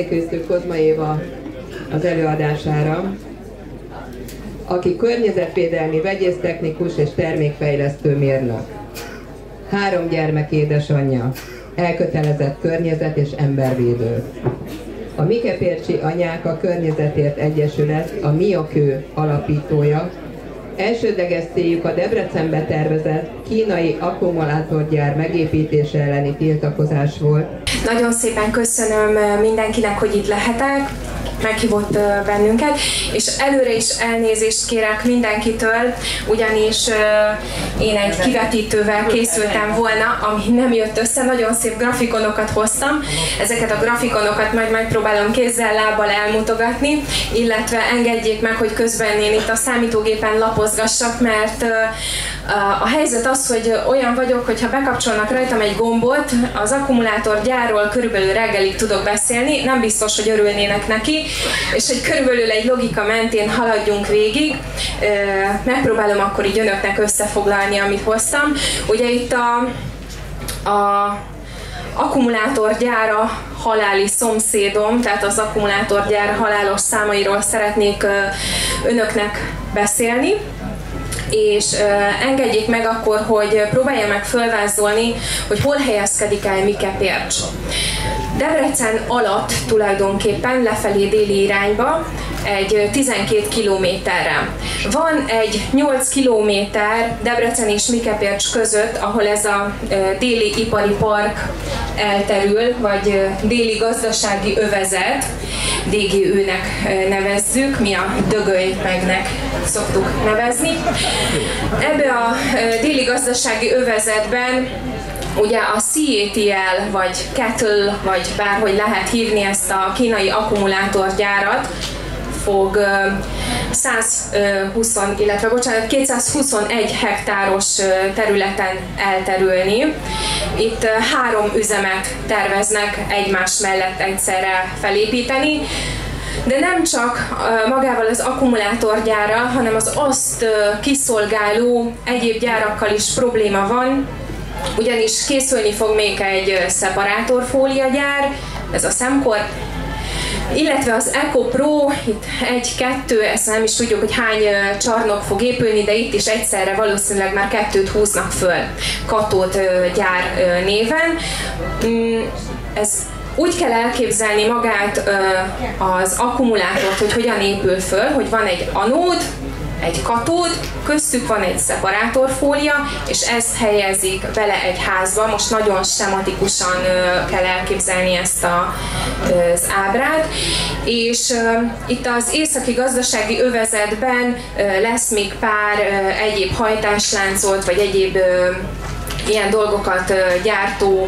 Fejkősztő Kozma Éva az előadására, aki környezetvédelmi vegyésztechnikus és termékfejlesztő mérnök. 3 gyermek édesanyja, elkötelezett környezet- és embervédő. A Mikepércsi Anyák a Környezetért Egyesület, a Mi a Kő alapítója. Elsődleges céljuk a Debrecenbe tervezett kínai akkumulátorgyár megépítése elleni tiltakozás volt. Nagyon szépen köszönöm mindenkinek, hogy itt lehetek, meghívott bennünket, és előre is elnézést kérek mindenkitől, ugyanis én egy kivetítővel készültem volna, ami nem jött össze, nagyon szép grafikonokat hoztam, ezeket a grafikonokat majd megpróbálom kézzel, lábbal elmutogatni, illetve engedjék meg, hogy közben én itt a számítógépen lapozgassak, mert a helyzet az, hogy olyan vagyok, hogyha bekapcsolnak rajtam egy gombot, az akkumulátorgyárról körülbelül reggelig tudok beszélni, nem biztos, hogy örülnének neki, és hogy körülbelül egy logika mentén haladjunk végig. Megpróbálom akkor így önöknek összefoglalni, amit hoztam. Ugye itt a akkumulátorgyár a haláli szomszédom, tehát az akkumulátorgyár halálos számairól szeretnék önöknek beszélni. És engedjék meg akkor, hogy próbálja meg fölvázolni, hogy hol helyezkedik el Mikepércs. Debrecen alatt tulajdonképpen lefelé déli irányba egy 12 kilométerre. Van egy 8 kilométer Debrecen és Mikepércs között, ahol ez a déli ipari park elterül, vagy déli gazdasági övezet, DGÜ-nek nevezzük, mi a Dögöly-megnek szoktuk nevezni. Ebbe a déli gazdasági övezetben ugye a CATL, vagy Kettle, vagy bárhogy lehet hívni ezt a kínai akkumulátorgyárat, fog 221 hektáros területen elterülni. Itt 3 üzemet terveznek egymás mellett egyszerre felépíteni, de nem csak magával az akkumulátorgyárral, hanem az azt kiszolgáló egyéb gyárakkal is probléma van, ugyanis készülni fog még egy szeparátorfóliagyár, ez a Semcorp, illetve az EcoPro, itt 1-2, ezt nem is tudjuk, hogy hány csarnok fog épülni, de itt is egyszerre valószínűleg már 2-t húznak föl katódgyár néven. Ez úgy kell elképzelni magát az akkumulátort, hogy hogyan épül föl, hogy van egy anód, egy katód, köztük van egy szeparátorfólia, és ezt helyezik bele egy házba. Most nagyon sematikusan kell elképzelni ezt az ábrát. És itt az északi gazdasági övezetben lesz még pár egyéb hajtásláncot, vagy egyéb ilyen dolgokat gyártó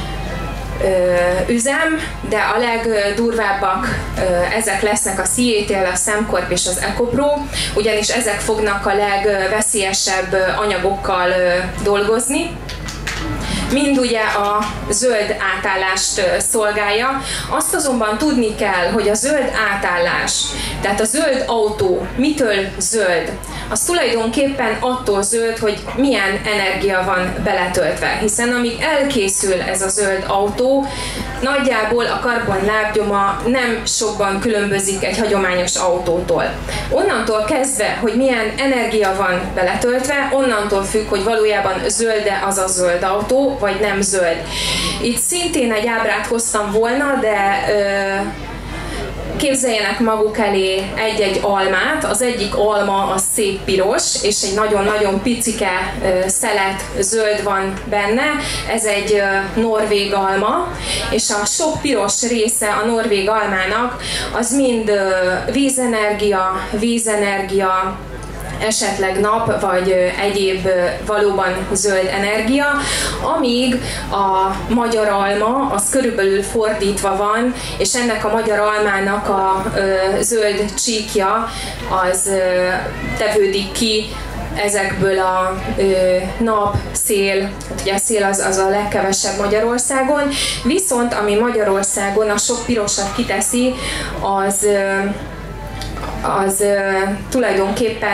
üzem, de a legdurvábbak ezek lesznek a CATL, a Semcorp és az EcoPro, ugyanis ezek fognak a legveszélyesebb anyagokkal dolgozni. Mind ugye a zöld átállást szolgálja. Azt azonban tudni kell, hogy a zöld átállás, tehát a zöld autó mitől zöld? Az tulajdonképpen attól zöld, hogy milyen energia van beletöltve, hiszen amíg elkészül ez a zöld autó, nagyjából a karbonlábnyoma nem sokban különbözik egy hagyományos autótól. Onnantól kezdve, hogy milyen energia van beletöltve, onnantól függ, hogy valójában zöld-e az a zöld autó, vagy nem zöld. Itt szintén egy ábrát hoztam volna, de képzeljenek maguk elé egy-egy almát. Az egyik alma az szép piros, és egy nagyon-nagyon picike szelet zöld van benne. Ez egy norvég alma, és a sok piros része a norvég almának az mind vízenergia, esetleg nap, vagy egyéb valóban zöld energia, amíg a magyar alma az körülbelül fordítva van, és ennek a magyar almának a zöld csíkja az tevődik ki ezekből a nap, szél, hát ugye a szél az a legkevesebb Magyarországon, viszont ami Magyarországon a sok pirosat kiteszi, az tulajdonképpen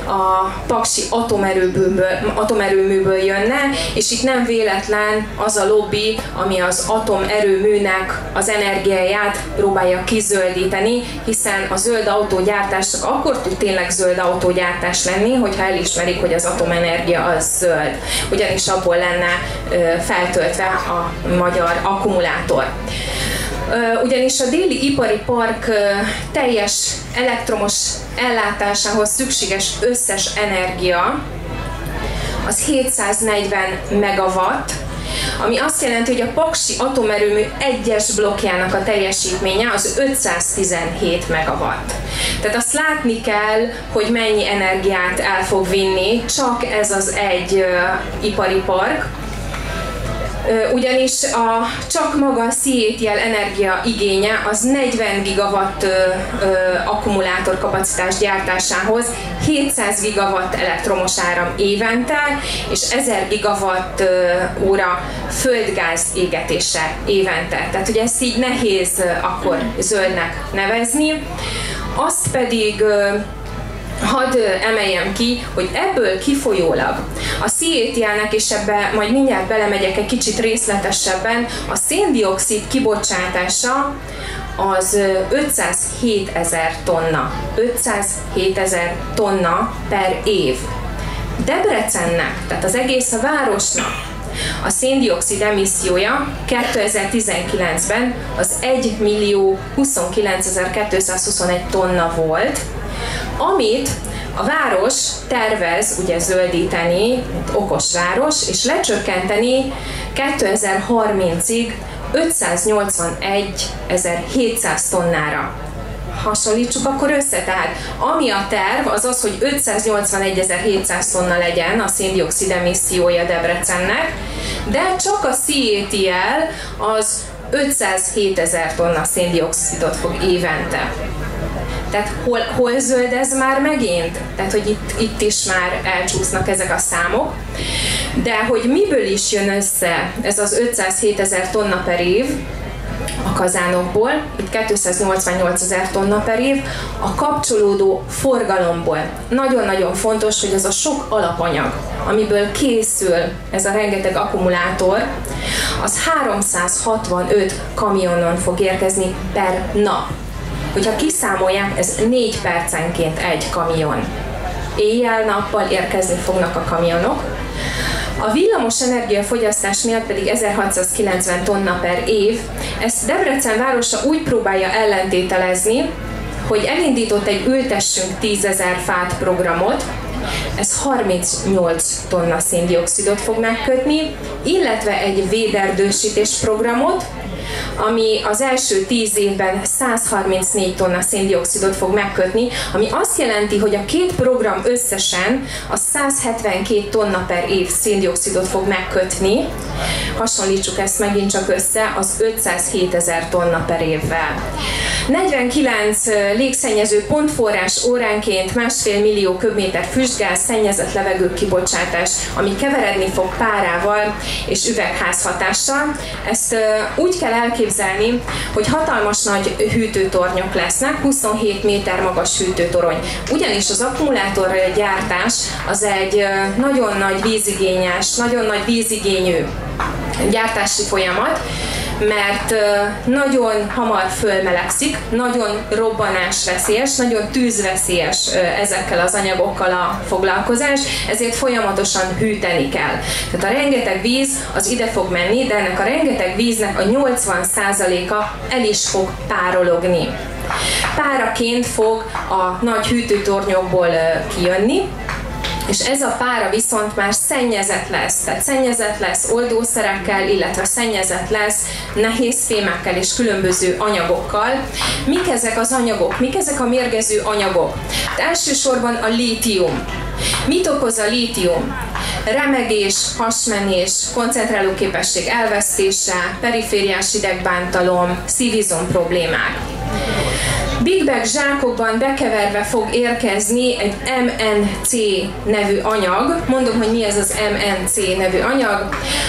a paksi atomerőműből jönne, és itt nem véletlen az a lobby, ami az atomerőműnek az energiáját próbálja kizöldíteni, hiszen a zöld autógyártás csak akkor tud tényleg zöld autógyártás lenni, hogyha elismerik, hogy az atomenergia az zöld. Ugyanis abból lenne feltöltve a magyar akkumulátor. Ugyanis a déli ipari park teljes elektromos ellátásához szükséges összes energia az 740 megawatt, ami azt jelenti, hogy a paksi atomerőmű egyes blokkjának a teljesítménye az 517 megawatt. Tehát azt látni kell, hogy mennyi energiát el fog vinni csak ez az egy ipari park, ugyanis csak maga a CATL energia igénye az 40 gigawatt akkumulátor kapacitás gyártásához, 700 gigawatt elektromos áram évente, és 1000 gigawatt óra földgáz égetése évente. Tehát ugye ezt így nehéz akkor zöldnek nevezni. Azt pedig hadd emeljem ki, hogy ebből kifolyólag a CATL-nek, és ebbe majd mindjárt belemegyek egy kicsit részletesebben, a szén-dioxid kibocsátása az 507 000 tonna. 507 000 tonna per év. Debrecennek, tehát az egész a városnak a szén-dioxid emissziója 2019-ben az 1.029.221 tonna volt, amit a város tervez ugye zöldíteni, mint okos város, és lecsökkenteni 2030-ig 581.700 tonnára. Hasonlítsuk akkor össze, tehát ami a terv az az, hogy 581.700 tonna legyen a szén-dioxid emissziója Debrecennek, de csak a CATL az 507 000 tonna szén-dioxidot fog évente. Tehát hol zöld ez már megint? Tehát, hogy itt is már elcsúsznak ezek a számok. De hogy miből is jön össze ez az 507 000 tonna per év a kazánokból, itt 288 000 tonna per év, a kapcsolódó forgalomból. Nagyon-nagyon fontos, hogy ez a sok alapanyag, amiből készül ez a rengeteg akkumulátor, az 365 kamionon fog érkezni per nap. Hogyha kiszámolják, ez 4 percenként egy kamion. Éjjel-nappal érkezni fognak a kamionok. A villamos energiafogyasztás miatt pedig 1690 tonna per év. Ezt Debrecen városa úgy próbálja ellentételezni, hogy elindított egy ültessünk 10 000 fát programot, ez 38 tonna szén-dioxidot fog megkötni, illetve egy véderdősítés programot, ami az első 10 évben 134 tonna szén-dioxidot fog megkötni, ami azt jelenti, hogy a két program összesen a 172 tonna per év szén-dioxidot fog megkötni. Hasonlítsuk ezt megint csak össze az 507 000 tonna per évvel. 49 légszennyező pontforrás óránként 1,5 millió köbméter füstgáz, szennyezett levegő kibocsátás, ami keveredni fog párával és üvegházhatással. Ezt úgy kell elképzelni, hogy hatalmas nagy hűtőtornyok lesznek, 27 méter magas hűtőtorony. Ugyanis az akkumulátorgyártás az egy nagyon nagy vízigényes, nagyon nagy vízigényű gyártási folyamat, mert nagyon hamar fölmelegszik, nagyon robbanásveszélyes, nagyon tűzveszélyes ezekkel az anyagokkal a foglalkozás, ezért folyamatosan hűteni kell. Tehát a rengeteg víz az ide fog menni, de ennek a rengeteg víznek a 80%-a el is fog párologni. Páraként fog a nagy hűtőtornyokból kijönni, és ez a pára viszont már szennyezett lesz, tehát szennyezett lesz oldószerekkel, illetve szennyezett lesz nehézfémekkel és különböző anyagokkal. Mik ezek az anyagok? Mik ezek a mérgező anyagok? Hát elsősorban a lítium. Mit okoz a lítium? Remegés, hasmenés, koncentrálóképesség elvesztése, perifériás idegbántalom, szívizom problémák. Big Bag zsákokban bekeverve fog érkezni egy MNC nevű anyag. Mondom, hogy mi ez az MNC nevű anyag.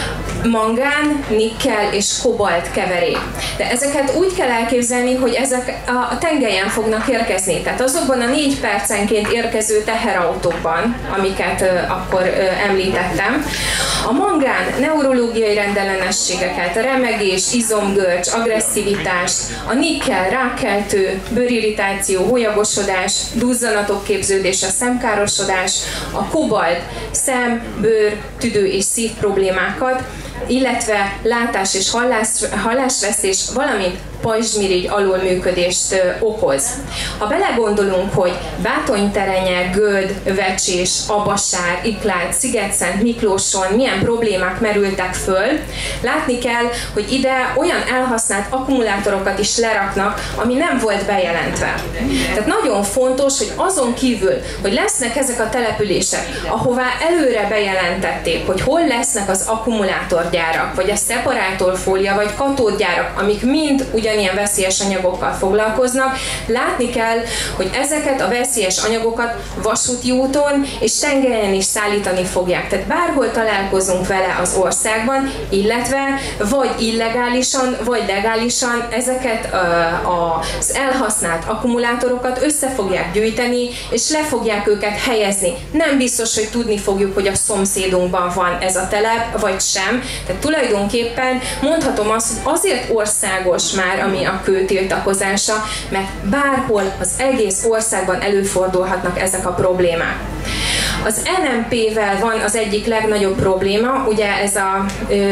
mangán, nikkel és kobalt keverék. De ezeket úgy kell elképzelni, hogy ezek a tengelyen fognak érkezni. Tehát azokban a 4 percenként érkező teherautókban, amiket akkor említettem, a mangán neurológiai rendellenességeket, remegés, izomgörcs, agresszivitást, a nikkel rákkeltő, bőrirritáció, hólyagosodás, duzzanatok képződése, szemkárosodás, a kobalt szem, bőr, tüdő és szív problémákat, illetve látás és hallásvesztés, valamint pajzsmirigy alulműködést okoz. Ha belegondolunk, hogy Bátonyterenye, Göd, Vecsés, Abassár, Iklád, Szigetszent Miklóson milyen problémák merültek föl, látni kell, hogy ide olyan elhasznált akkumulátorokat is leraknak, ami nem volt bejelentve. Tehát nagyon fontos, hogy azon kívül, hogy lesznek ezek a települések, ahová előre bejelentették, hogy hol lesznek az akkumulátorgyárak, vagy a szeparátorfólia, vagy katódgyárak, amik mind ugyanilyen veszélyes anyagokkal foglalkoznak, látni kell, hogy ezeket a veszélyes anyagokat vasúti úton és tengelyen is szállítani fogják. Tehát bárhol találkozunk vele az országban, illetve vagy illegálisan, vagy legálisan ezeket az elhasznált akkumulátorokat össze fogják gyűjteni, és le fogják őket helyezni. Nem biztos, hogy tudni fogjuk, hogy a szomszédunkban van ez a telep, vagy sem. Tehát tulajdonképpen mondhatom azt, hogy azért országos már, ami a kő tiltakozása, mert bárhol az egész országban előfordulhatnak ezek a problémák. Az NMP-vel van az egyik legnagyobb probléma, ugye ez a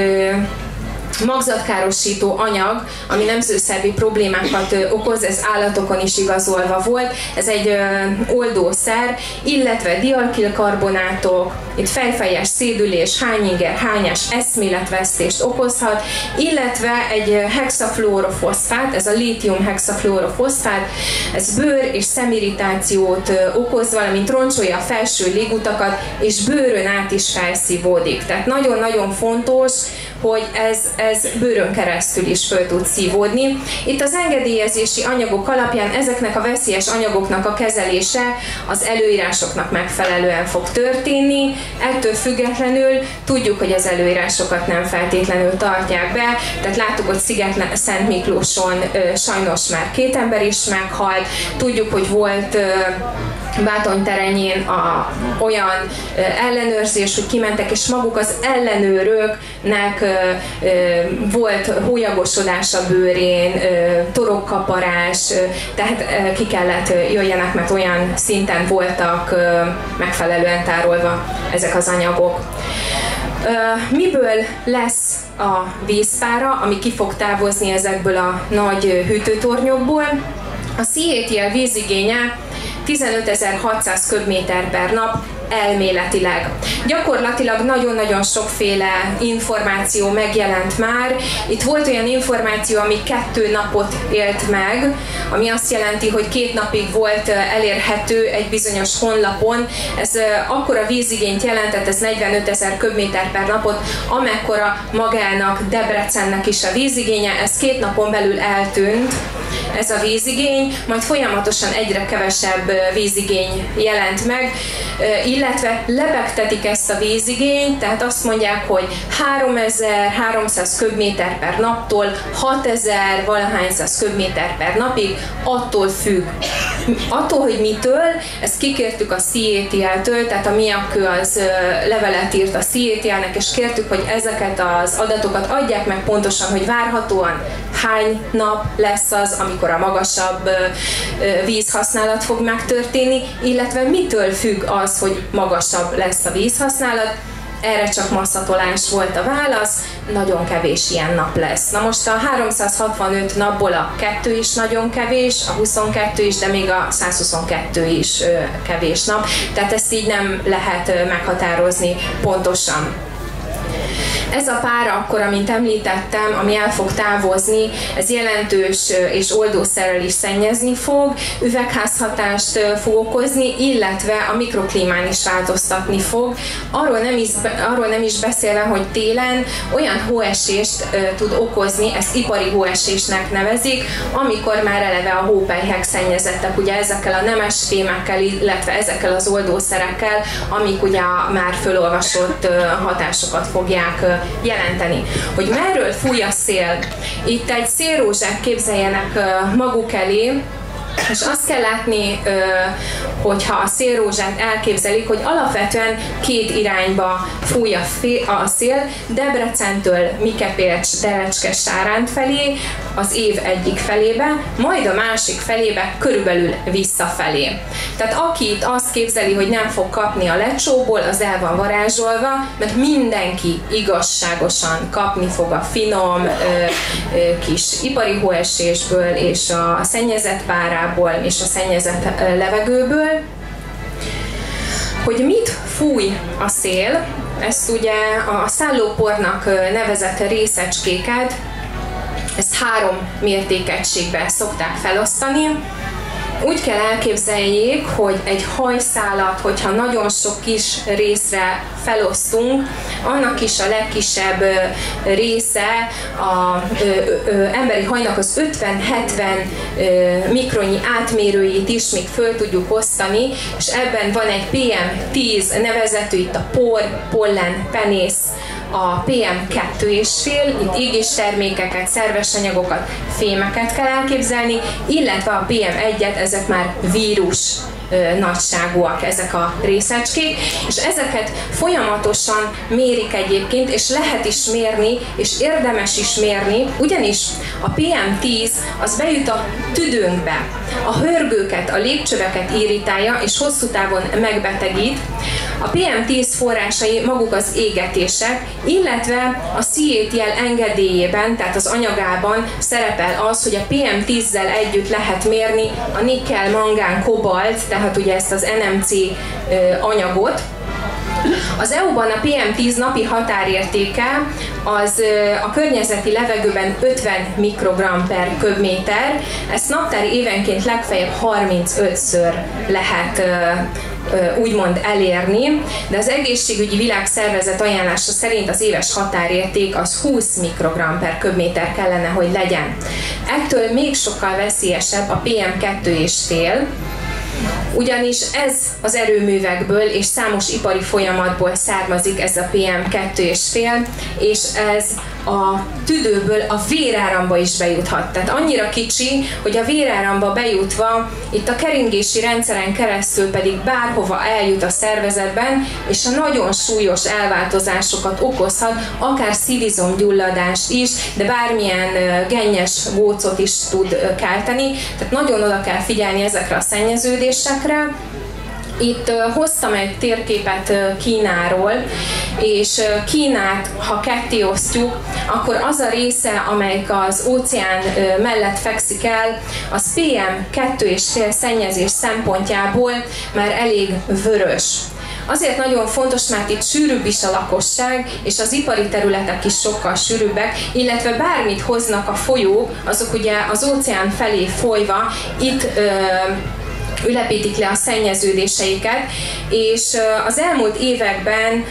magzatkárosító anyag, ami nemzőszervi problémákat okoz, ez állatokon is igazolva volt. Ez egy oldószer, illetve dialkilkarbonátok, itt fejfejes szédülés, hányinger, hányás eszméletvesztést okozhat, illetve egy hexafluorofoszfát, ez a lítium hexafluorofoszfát, ez bőr és szemirritációt okoz, valamint roncsolja a felső légutakat, és bőrön át is felszívódik. Tehát nagyon-nagyon fontos, hogy ez bőrön keresztül is föl tud szívódni. Itt az engedélyezési anyagok alapján ezeknek a veszélyes anyagoknak a kezelése az előírásoknak megfelelően fog történni. Ettől függetlenül tudjuk, hogy az előírásokat nem feltétlenül tartják be. Tehát láttuk, hogy Sziget-Szent Miklóson sajnos már 2 ember is meghalt. Tudjuk, hogy volt Bátonyterenyén olyan ellenőrzés, hogy kimentek, és maguk az ellenőröknek volt hólyagosodás a bőrén, torokkaparás, tehát ki kellett jöjjenek, mert olyan szinten voltak megfelelően tárolva ezek az anyagok. Miből lesz a vízpára, ami ki fog távozni ezekből a nagy hűtőtornyokból? A CATL vízigénye 15.600 köbméter per nap elméletileg. Gyakorlatilag nagyon-nagyon sokféle információ megjelent már. Itt volt olyan információ, ami 2 napot élt meg, ami azt jelenti, hogy 2 napig volt elérhető egy bizonyos honlapon. Ez akkora vízigényt jelentett, ez 45.000 köbméter per napot, amekkora magának Debrecennek is a vízigénye. Ez 2 napon belül eltűnt, ez a vízigény, majd folyamatosan egyre kevesebb vízigény jelent meg, illetve lebegtetik ezt a vízigényt, tehát azt mondják, hogy 3300 köbméter per naptól 6000 valahányszáz köbméter per napig, attól függ. Attól, hogy mitől, ezt kikértük a CATL-től, tehát a Miakkő az levelet írt a CATL-nek, és kértük, hogy ezeket az adatokat adják meg pontosan, hogy várhatóan hány nap lesz az, amikor a magasabb vízhasználat fog megtörténni, illetve mitől függ az, hogy magasabb lesz a vízhasználat. Erre csak masszatolás volt a válasz, nagyon kevés ilyen nap lesz. Na most a 365 napból a 2 is nagyon kevés, a 22 is, de még a 122 is kevés nap, tehát ezt így nem lehet meghatározni pontosan. Ez a pára akkor, amint említettem, ami el fog távozni, ez jelentős és oldószerrel is szennyezni fog, üvegházhatást fog okozni, illetve a mikroklímán is változtatni fog. Arról nem is beszélve, hogy télen olyan hóesést tud okozni, ezt ipari hóesésnek nevezik, amikor már eleve a hópelyhek szennyezettek ugye ezekkel a nemes fémekkel, illetve ezekkel az oldószerekkel, amik ugye már fölolvasott hatásokat fogják jelenteni. Hogy merről fúj a szél? Itt egy szélrózsát képzeljenek maguk elé, és azt kell látni, hogyha a szélrózsát elképzelik, hogy alapvetően két irányba fúj a szél, Debrecentől Mikepécs, Derecske, Sáránt felé, az év egyik felébe, majd a másik felébe körülbelül visszafelé. Tehát aki itt azt képzeli, hogy nem fog kapni a lecsóból, az el van varázsolva, mert mindenki igazságosan kapni fog a finom kis ipari hóesésből és a szennyezett párából és a szennyezett levegőből. Hogy mit fúj a szél, ezt ugye a szállópornak nevezett részecskéket, ezt 3 mértékegységben szokták felosztani. Úgy kell elképzeljék, hogy egy hajszálat, hogyha nagyon sok kis részre felosztunk, annak is a legkisebb része az emberi hajnak az 50-70 mikronnyi átmérőjét is még föl tudjuk osztani, és ebben van egy PM10 nevezetű, itt a por, pollen, penész, a PM2,5, itt égéstermékeket, szerves anyagokat, fémeket kell elképzelni, illetve a PM1-et, ezek már vírus nagyságúak ezek a részecskék, és ezeket folyamatosan mérik egyébként, és lehet is mérni, és érdemes is mérni, ugyanis a PM10 az bejut a tüdőnkbe, a hörgőket, a légcsöveket irritálja, és hosszú távon megbetegít. A PM10 forrásai maguk az égetések, illetve a CATL engedélyében, tehát az anyagában szerepel az, hogy a PM10-zel együtt lehet mérni a nikkel, mangán, kobalt, tehát ugye ezt az NMC anyagot. Az EU-ban a PM10 napi határértéke az a környezeti levegőben 50 mikrogram per köbméter, ezt naptári évenként legfeljebb 35-ször lehet úgymond elérni, de az egészségügyi világszervezet ajánlása szerint az éves határérték az 20 mikrogram per köbméter kellene, hogy legyen. Ettől még sokkal veszélyesebb a PM2,5, ugyanis ez az erőművekből és számos ipari folyamatból származik ez a PM2,5, és ez a tüdőből a véráramba is bejuthat. Tehát annyira kicsi, hogy a véráramba bejutva, itt a keringési rendszeren keresztül pedig bárhova eljut a szervezetben, és a nagyon súlyos elváltozásokat okozhat, akár szívizomgyulladást is, de bármilyen gennyes gócot is tud kelteni. Tehát nagyon oda kell figyelni ezekre a szennyeződésekre. Itt hoztam egy térképet Kínáról, és Kínát, ha ketté osztjuk, akkor az a része, amelyik az óceán mellett fekszik el, az PM2,5 szennyezés szempontjából már elég vörös. Azért nagyon fontos, mert itt sűrűbb is a lakosság, és az ipari területek is sokkal sűrűbbek, illetve bármit hoznak a folyók, azok ugye az óceán felé folyva itt ülepítik le a szennyeződéseiket, és az elmúlt években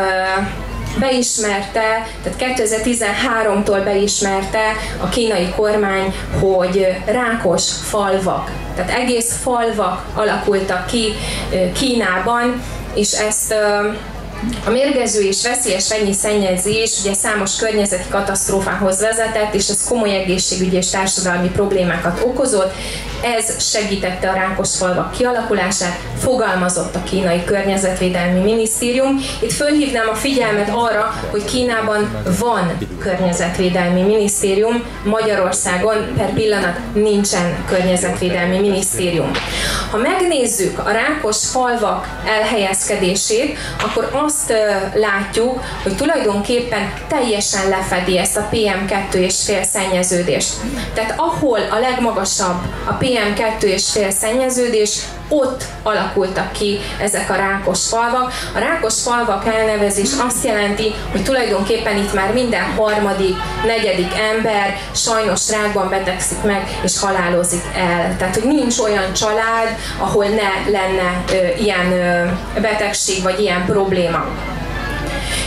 beismerte, tehát 2013-tól beismerte a kínai kormány, hogy rákos falvak, tehát egész falvak alakultak ki Kínában, és ezt a mérgező és veszélyes vegyi szennyezés ugye számos környezeti katasztrófához vezetett, és ez komoly egészségügyi és társadalmi problémákat okozott. Ez segítette a rákos falvak kialakulását, fogalmazott a kínai környezetvédelmi minisztérium. Itt fölhívnám a figyelmet arra, hogy Kínában van környezetvédelmi minisztérium, Magyarországon per pillanat nincsen környezetvédelmi minisztérium. Ha megnézzük a rákos falvak elhelyezkedését, akkor azt látjuk, hogy tulajdonképpen teljesen lefedi ezt a PM2,5 szennyeződést. Tehát ahol a legmagasabb a PM2,5 szennyeződés, ott alakultak ki ezek a rákos falvak. A rákos falvak elnevezés azt jelenti, hogy tulajdonképpen itt már minden harmadik, negyedik ember sajnos rákban betegszik meg és halálozik el. Tehát, hogy nincs olyan család, ahol ne lenne ilyen betegség vagy ilyen probléma.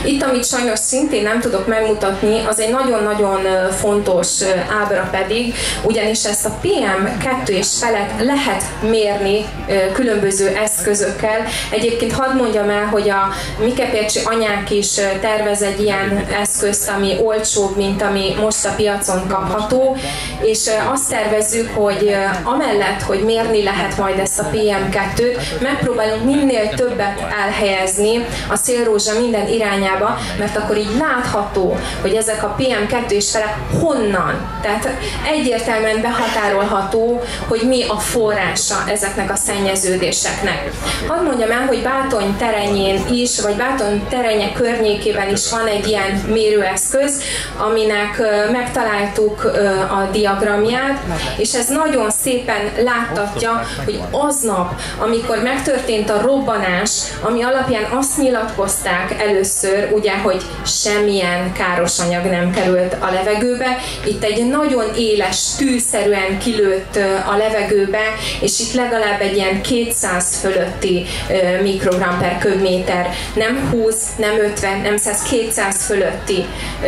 Itt, amit sajnos szintén nem tudok megmutatni, az egy nagyon-nagyon fontos ábra pedig, ugyanis ezt a PM2,5-et lehet mérni különböző eszközökkel. Egyébként hadd mondjam el, hogy a Mikepércsi anyák is tervez egy ilyen eszközt, ami olcsóbb, mint ami most a piacon kapható, és azt tervezzük, hogy amellett, hogy mérni lehet majd ezt a PM2-t, megpróbálunk minél többet elhelyezni a szélrózsa minden irányába, mert akkor így látható, hogy ezek a PM2,5 honnan. Tehát egyértelműen behatárolható, hogy mi a forrása ezeknek a szennyeződéseknek. Hadd mondjam el, hogy Bátony terenyén is, vagy Bátony terenye környékében is van egy ilyen mérőeszköz, aminek megtaláltuk a diagramját, és ez nagyon szépen láttatja, hogy aznap, amikor megtörtént a robbanás, ami alapján azt nyilatkozták először, ugye, hogy semmilyen káros anyag nem került a levegőbe, itt egy nagyon éles tűszerűen kilőtt a levegőbe, és itt legalább egy ilyen 200 fölötti mikrogram per köbméter, nem 20, nem 50, nem 100, 200 fölötti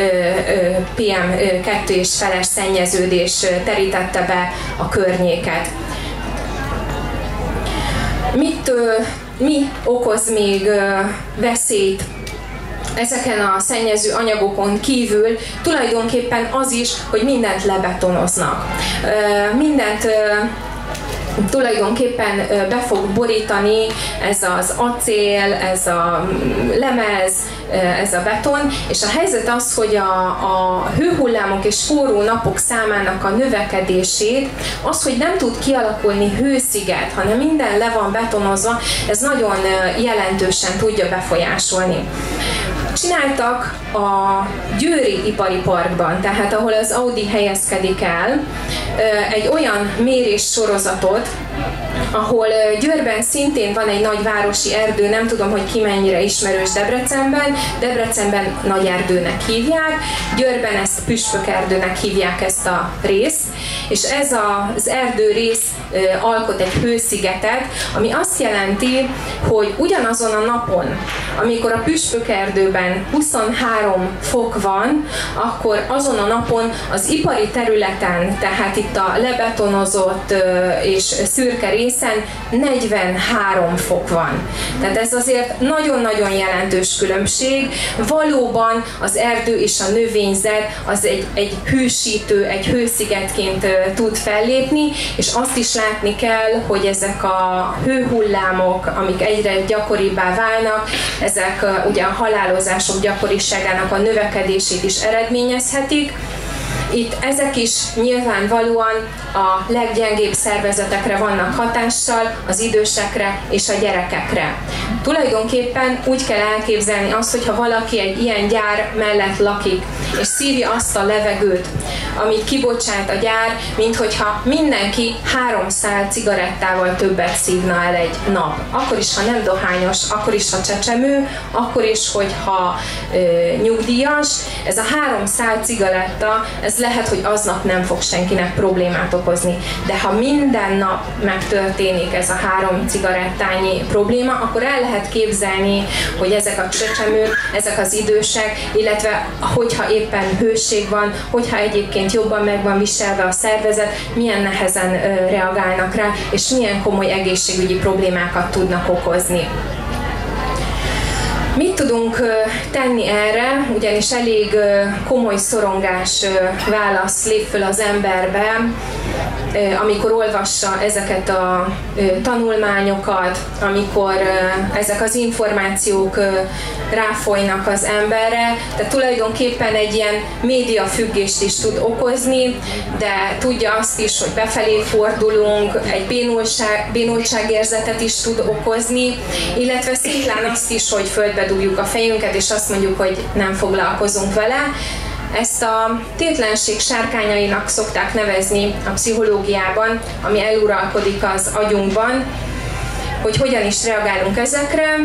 PM2,5-es szennyeződés terítette be a környéket. Mi okoz még veszélyt ezeken a szennyező anyagokon kívül? Tulajdonképpen az is, hogy mindent lebetonoznak. Mindent tulajdonképpen be fog borítani ez az acél, ez a lemez, ez a beton, és a helyzet az, hogy a hőhullámok és forró napok számának a növekedését, az, hogy nem tud kialakulni hősziget, hanem minden le van betonozva, ez nagyon jelentősen tudja befolyásolni. Csináltak a Győri ipari parkban, tehát ahol az Audi helyezkedik el, egy olyan mérés sorozatot, ahol Győrben szintén van egy nagy városi erdő, nem tudom, hogy ki mennyire ismerős Debrecenben nagy erdőnek hívják, Győrben ezt püspökerdőnek hívják ezt a részt, és ez az erdő rész alkot egy hőszigetet, ami azt jelenti, hogy ugyanazon a napon, amikor a püspökerdőben 23 fok van, akkor azon a napon az ipari területen, tehát itt a lebetonozott és szürke részen 43 fok van. Tehát ez azért nagyon-nagyon jelentős különbség. Valóban az erdő és a növényzet az egy hősítő, egy hőszigetként tud fellépni, és azt is látni kell, hogy ezek a hőhullámok, amik egyre gyakoribbá válnak, ezek ugye a halálozások gyakoriságának a növekedését is eredményezhetik. Itt ezek is nyilvánvalóan a leggyengébb szervezetekre vannak hatással, az idősekre és a gyerekekre. Tulajdonképpen úgy kell elképzelni azt, hogyha valaki egy ilyen gyár mellett lakik, és szívja azt a levegőt, amit kibocsát a gyár, mint hogyha mindenki 3 szál cigarettával többet szívna el egy nap. Akkor is, ha nem dohányos, akkor is, ha csecsemő, akkor is, hogyha nyugdíjas. Ez a 3 szál cigaretta, ez lehet, hogy aznap nem fog senkinek problémát okozni. De ha minden nap megtörténik ez a 3 cigarettányi probléma, akkor el lehet képzelni, hogy ezek a csecsemők, ezek az idősek, illetve hogyha éppen hőség van, hogyha egyébként jobban meg van viselve a szervezet, milyen nehezen reagálnak rá, és milyen komoly egészségügyi problémákat tudnak okozni. Mit tudunk tenni erre? Ugyanis elég komoly szorongás válasz lép föl az emberbe, amikor olvassa ezeket a tanulmányokat, amikor ezek az információk ráfolynak az emberre, tehát tulajdonképpen egy ilyen médiafüggést is tud okozni, de tudja azt is, hogy befelé fordulunk, egy bénultságérzetet is tud okozni, illetve szétlán azt is, hogy földbe dugjuk a fejünket, és azt mondjuk, hogy nem foglalkozunk vele. Ezt a tétlenség sárkányainak szokták nevezni a pszichológiában, ami eluralkodik az agyunkban, hogy hogyan is reagálunk ezekre.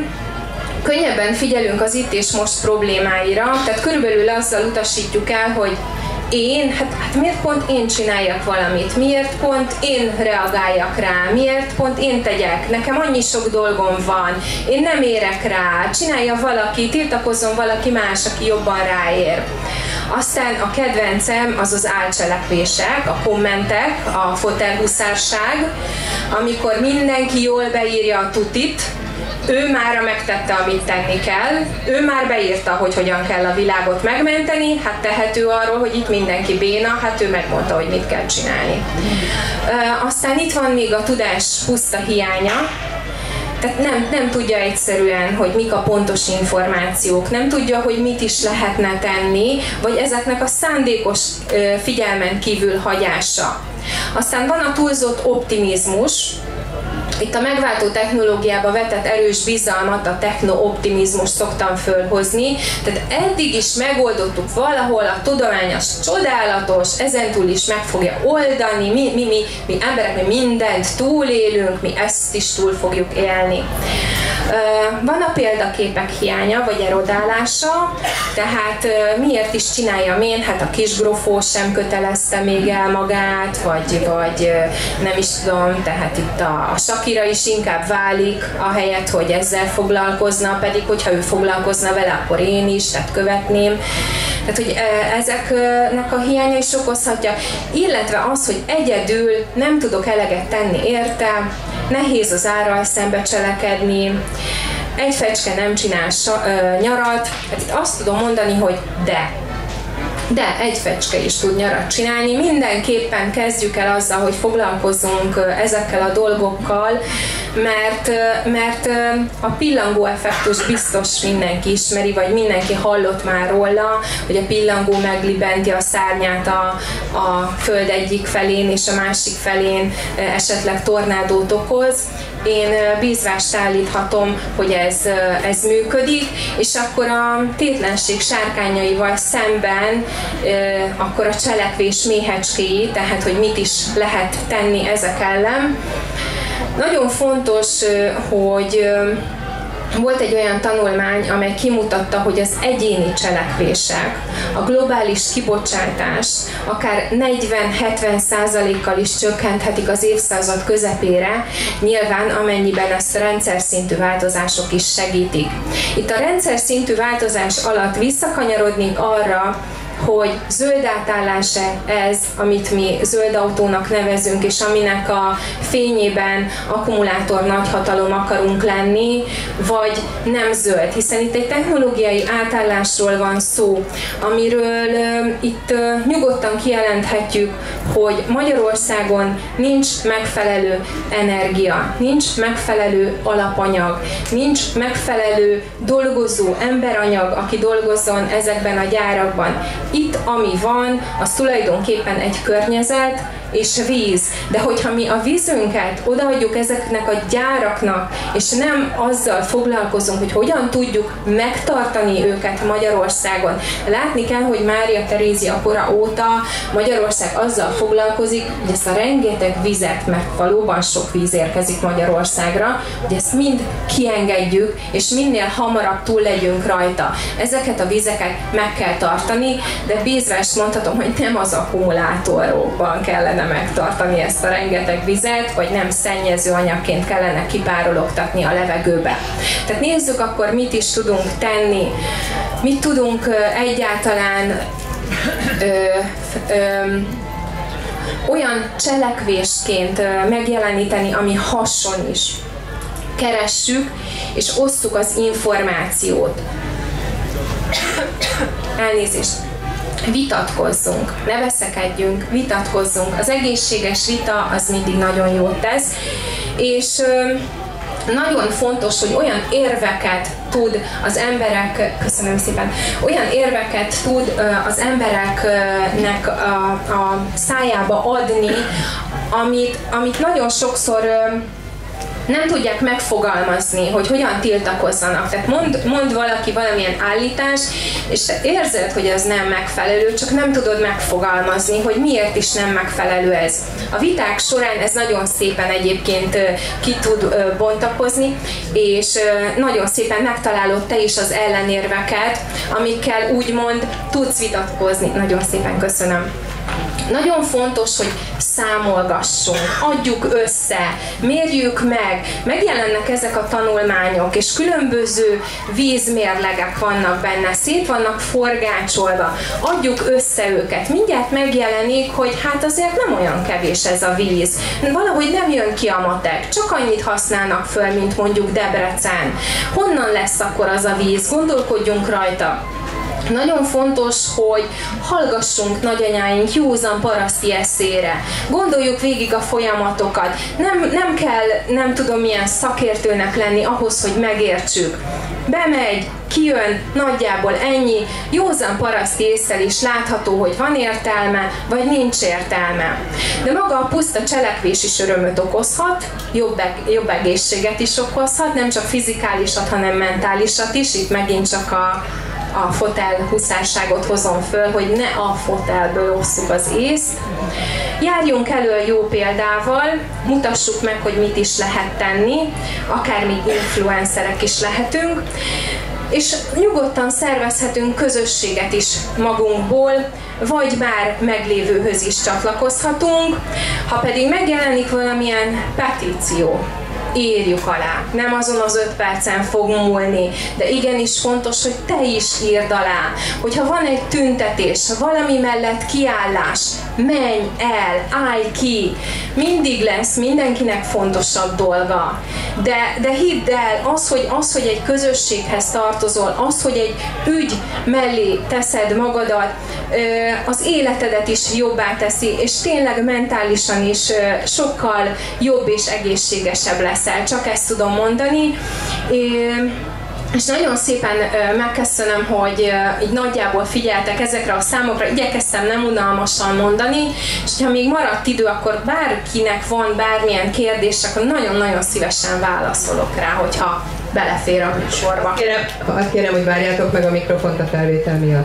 Könnyebben figyelünk az itt és most problémáira, tehát körülbelül azzal utasítjuk el, hogy hát miért pont én csináljak valamit, miért pont én reagáljak rá, miért pont én tegyek, nekem annyi sok dolgom van, én nem érek rá, csinálja valaki, tiltakozzon valaki más, aki jobban ráér. Aztán a kedvencem az az álcselekvések, a kommentek, a fotelhuszárság, amikor mindenki jól beírja a tutit, ő már megtette, amit tenni kell, ő már beírta, hogy hogyan kell a világot megmenteni, hát tehető arról, hogy itt mindenki béna, hát ő megmondta, hogy mit kell csinálni. Aztán itt van még a tudás puszta hiánya, tehát nem tudja egyszerűen, hogy mik a pontos információk, nem tudja, hogy mit is lehetne tenni, vagy ezeknek a szándékos figyelmen kívül hagyása. Aztán van a túlzott optimizmus. Itt a megváltó technológiába vetett erős bizalmat, a techno-optimizmus szoktam fölhozni. Tehát eddig is megoldottuk valahol, a tudomány az csodálatos, ezentúl is meg fogja oldani, mi emberek mi mindent túlélünk, mi ezt is túl fogjuk élni. Van a példaképek hiánya, vagy erodálása, tehát miért is csináljam én? Hát a kisgrofó sem kötelezte még el magát, vagy nem is tudom, tehát itt a Shakira is inkább válik, ahelyett, hogy ezzel foglalkozna, pedig hogyha ő foglalkozna vele, akkor én is, tehát követném. Tehát, hogy ezeknek a hiánya is okozhatja, illetve az, hogy egyedül nem tudok eleget tenni érte, nehéz az árral szembe cselekedni, egy fecske nem csinál nyarat, hát itt azt tudom mondani, hogy de egy fecske is tud nyarat csinálni. Mindenképpen kezdjük el azzal, hogy foglalkozzunk ezekkel a dolgokkal, mert a pillangó effektus biztos mindenki ismeri, vagy mindenki hallott már róla, hogy a pillangó meglibenti a szárnyát a föld egyik felén, és a másik felén esetleg tornádót okoz. Én bízvást állíthatom, hogy ez működik, és akkor a tétlenség sárkányaival szemben akkor a cselekvés méhecskéi, tehát hogy mit is lehet tenni ezek ellen. Nagyon fontos, hogy volt egy olyan tanulmány, amely kimutatta, hogy az egyéni cselekvések, a globális kibocsátás akár 40-70%-kal is csökkenthetik az évszázad közepére, nyilván amennyiben ezt rendszer szintű változások is segítik. Itt a rendszer szintű változás alatt visszakanyarodnék arra, hogy zöld átállás ez, amit mi zöld autónak nevezünk, és aminek a fényében akkumulátor nagyhatalom akarunk lenni, vagy nem zöld, hiszen itt egy technológiai átállásról van szó, amiről itt nyugodtan kijelenthetjük, hogy Magyarországon nincs megfelelő energia, nincs megfelelő alapanyag, nincs megfelelő dolgozó emberanyag, aki dolgozzon ezekben a gyárakban. Itt, ami van, az tulajdonképpen egy környezet és víz. De hogyha mi a vízünket odaadjuk ezeknek a gyáraknak, és nem azzal foglalkozunk, hogy hogyan tudjuk megtartani őket Magyarországon. Látni kell, hogy Mária Terézia kora óta Magyarország azzal foglalkozik, hogy ezt a rengeteg vizet, mert valóban sok víz érkezik Magyarországra, hogy ezt mind kiengedjük, és minél hamarabb túl legyünk rajta. Ezeket a vizeket meg kell tartani, de bízva is mondhatom, hogy nem az akkumulátorokban kellene megtartani ezt a rengeteg vizet, vagy nem szennyező anyagként kellene kipárologtatni a levegőbe. Tehát nézzük akkor, mit is tudunk tenni, mit tudunk egyáltalán olyan cselekvésként megjeleníteni, ami haszon is. Keressük és osszuk az információt. Elnézést! Vitatkozzunk, ne veszekedjünk, vitatkozzunk. Az egészséges vita az mindig nagyon jót tesz, és nagyon fontos, hogy olyan érveket tud az emberek, köszönöm szépen, olyan érveket tud az embereknek a szájába adni, amit nagyon sokszor nem tudják megfogalmazni, hogy hogyan tiltakozzanak. Tehát mond valaki valamilyen állítást, és te érzed, hogy ez nem megfelelő, csak nem tudod megfogalmazni, hogy miért is nem megfelelő ez. A viták során ez nagyon szépen egyébként ki tud bontakozni, és nagyon szépen megtalálod te is az ellenérveket, amikkel úgymond tudsz vitatkozni. Nagyon szépen köszönöm. Nagyon fontos, hogy számolgassunk, adjuk össze, mérjük meg, megjelennek ezek a tanulmányok, és különböző vízmérlegek vannak benne, szét vannak forgácsolva, adjuk össze őket. Mindjárt megjelenik, hogy hát azért nem olyan kevés ez a víz. Valahogy nem jön ki a matek, csak annyit használnak föl, mint mondjuk Debrecen. Honnan lesz akkor az a víz? Gondolkodjunk rajta. Nagyon fontos, hogy hallgassunk nagyanyáink józan paraszti eszére. Gondoljuk végig a folyamatokat. Nem kell, nem tudom milyen szakértőnek lenni ahhoz, hogy megértsük. Bemegy, kijön, nagyjából ennyi, józan paraszti ésszel is látható, hogy van értelme, vagy nincs értelme. De maga a puszta cselekvés is örömöt okozhat, jobb egészséget is okozhat, nem csak fizikálisat, hanem mentálisat is, itt megint csak a fotel huszárságot hozom föl, hogy ne a fotelből osszuk az észt. Járjunk elő jó példával, mutassuk meg, hogy mit is lehet tenni, akár még influencerek is lehetünk, és nyugodtan szervezhetünk közösséget is magunkból, vagy már meglévőhöz is csatlakozhatunk, ha pedig megjelenik valamilyen petíció, írjuk alá. Nem azon az 5 percen fog múlni, de igenis fontos, hogy te is írd alá. Hogyha van egy tüntetés, valami mellett kiállás, menj el, állj ki. Mindig lesz mindenkinek fontosabb dolga. De hidd el, az, hogy egy közösséghez tartozol, az, hogy egy ügy mellé teszed magadat, az életedet is jobbá teszi, és tényleg mentálisan is sokkal jobb és egészségesebb leszel. Csak ezt tudom mondani. És nagyon szépen megköszönöm, hogy így nagyjából figyeltek ezekre a számokra, igyekeztem nem unalmasan mondani, és ha még maradt idő, akkor bárkinek van bármilyen kérdés, akkor nagyon-nagyon szívesen válaszolok rá, hogyha belefér a műsorba. Kérem, hogy várjátok meg a mikrofont a felvétel miatt.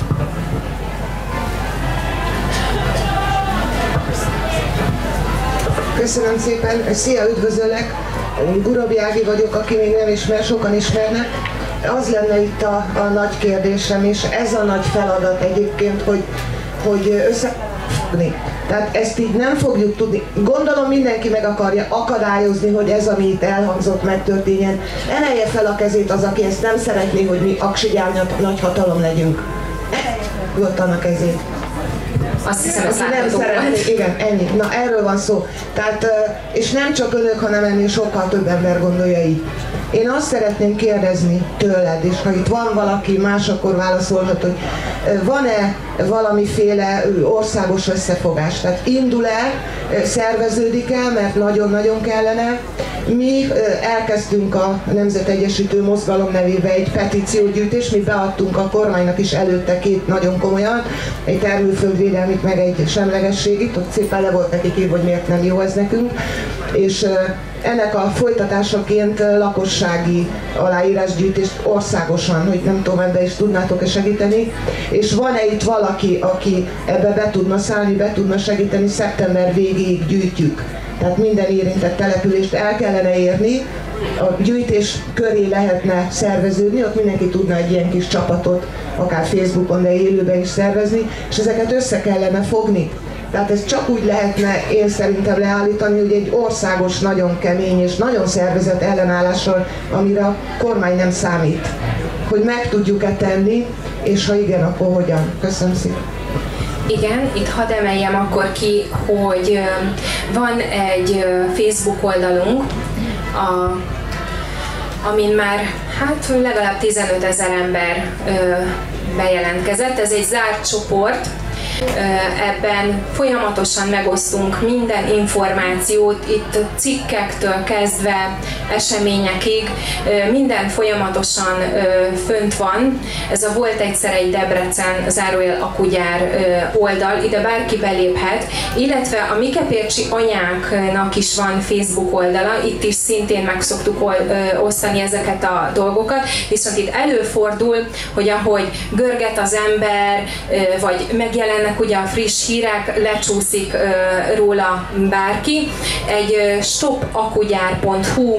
Köszönöm szépen, szia, üdvözöllek! Gurabi Ági vagyok, aki még nem ismer, sokan ismernek. Az lenne itt a nagy kérdésem, és ez a nagy feladat egyébként, hogy összefogni. Tehát ezt így nem fogjuk tudni. Gondolom mindenki meg akarja akadályozni, hogy ez, ami itt elhangzott, megtörténjen. Emelje fel a kezét az, aki ezt nem szeretné, hogy mi aksigyárny nagy hatalom legyünk. Emelje a kezét. Azt hiszem, ez nem szeretné, igen, ennyi. Na, erről van szó. Tehát, és nem csak önök, hanem ennél sokkal több ember gondolja így. Én azt szeretném kérdezni tőled, és ha itt van valaki más, akkor válaszolhat, hogy van-e valamiféle országos összefogás? Tehát indul-e, szerveződik el, mert nagyon-nagyon kellene. Mi elkezdtünk a Nemzetegyesítő Mozgalom nevébe egy petíciógyűjtést, mi beadtunk a kormánynak is előtte 2 nagyon komolyan, egy termőföldvédelmit, meg egy semlegességit, ott szépen le volt nekik írva, hogy miért nem jó ez nekünk, és ennek a folytatásaként lakossági aláírásgyűjtést országosan, hogy nem tudom, ebbe is tudnátok-e segíteni, és van-e itt valaki, aki ebbe be tudna szállni, be tudna segíteni, szeptember végéig gyűjtjük. Tehát minden érintett települést el kellene érni, a gyűjtés köré lehetne szerveződni, ott mindenki tudna egy ilyen kis csapatot, akár Facebookon, de élőben is szervezni, és ezeket össze kellene fogni. Tehát ezt csak úgy lehetne én szerintem leállítani, hogy egy országos, nagyon kemény és nagyon szervezett ellenállással, amire a kormány nem számít. Hogy meg tudjuk-e tenni, és ha igen, akkor hogyan? Köszönöm szépen. Igen, itt hadd emeljem akkor ki, hogy van egy Facebook oldalunk, amin már hát legalább 15 000 ember bejelentkezett. Ez egy zárt csoport, Ebben folyamatosan megosztunk minden információt, itt cikkektől kezdve eseményekig, minden folyamatosan fönt van. Ez a Volt egyszer egy Debrecen zárójel akugyár oldal, ide bárki beléphet, illetve a Mikepércsi anyáknak is van Facebook oldala, itt is szintén meg szoktuk osztani ezeket a dolgokat, viszont itt előfordul, hogy ahogy görget az ember, vagy megjelennek ugye a friss hírek, lecsúszik róla bárki. Egy stopakugyár.hu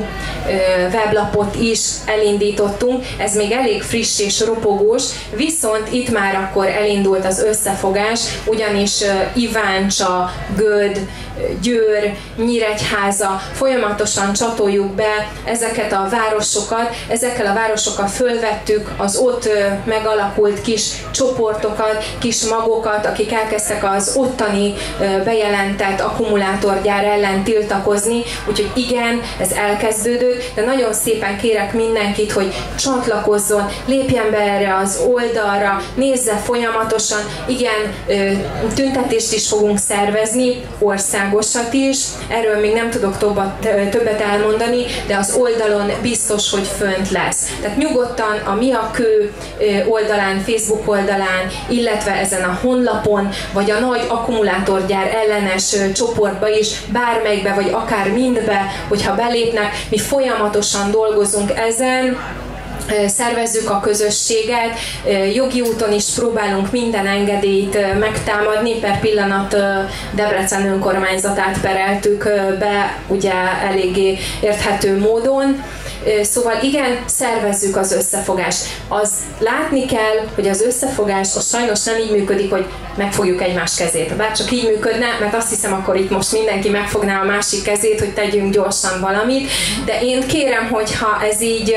weblapot is elindítottunk, ez még elég friss és ropogós, viszont itt már akkor elindult az összefogás, ugyanis Iváncsa, Göd, Győr, Nyíregyháza, folyamatosan csatoljuk be ezeket a városokat, ezekkel a városokkal fölvettük az ott megalakult kis csoportokat, kis magokat, akik elkezdtek az ottani bejelentett akkumulátorgyár ellen tiltakozni, úgyhogy igen, ez elkezdődött, de nagyon szépen kérek mindenkit, hogy csatlakozzon, lépjen be erre az oldalra, nézze folyamatosan, igen, tüntetést is fogunk szervezni, országosat is, erről még nem tudok többet elmondani, de az oldalon biztos, hogy fönt lesz. Tehát nyugodtan a Mi a Kő oldalán, Facebook oldalán, illetve ezen a honlapon, vagy a nagy akkumulátorgyár ellenes csoportba is, bármelyikbe, vagy akár mindbe, hogyha belépnek, mi folyamatosan dolgozunk ezen, szervezzük a közösséget, jogi úton is próbálunk minden engedélyt megtámadni, per pillanat Debrecen önkormányzatát pereltük be, ugye eléggé érthető módon. Szóval igen, szervezzük az összefogást. Az látni kell, hogy az összefogás az sajnos nem így működik, hogy megfogjuk egymás kezét. Bár csak így működne, mert azt hiszem, akkor itt most mindenki megfogná a másik kezét, hogy tegyünk gyorsan valamit, de én kérem, hogyha ez így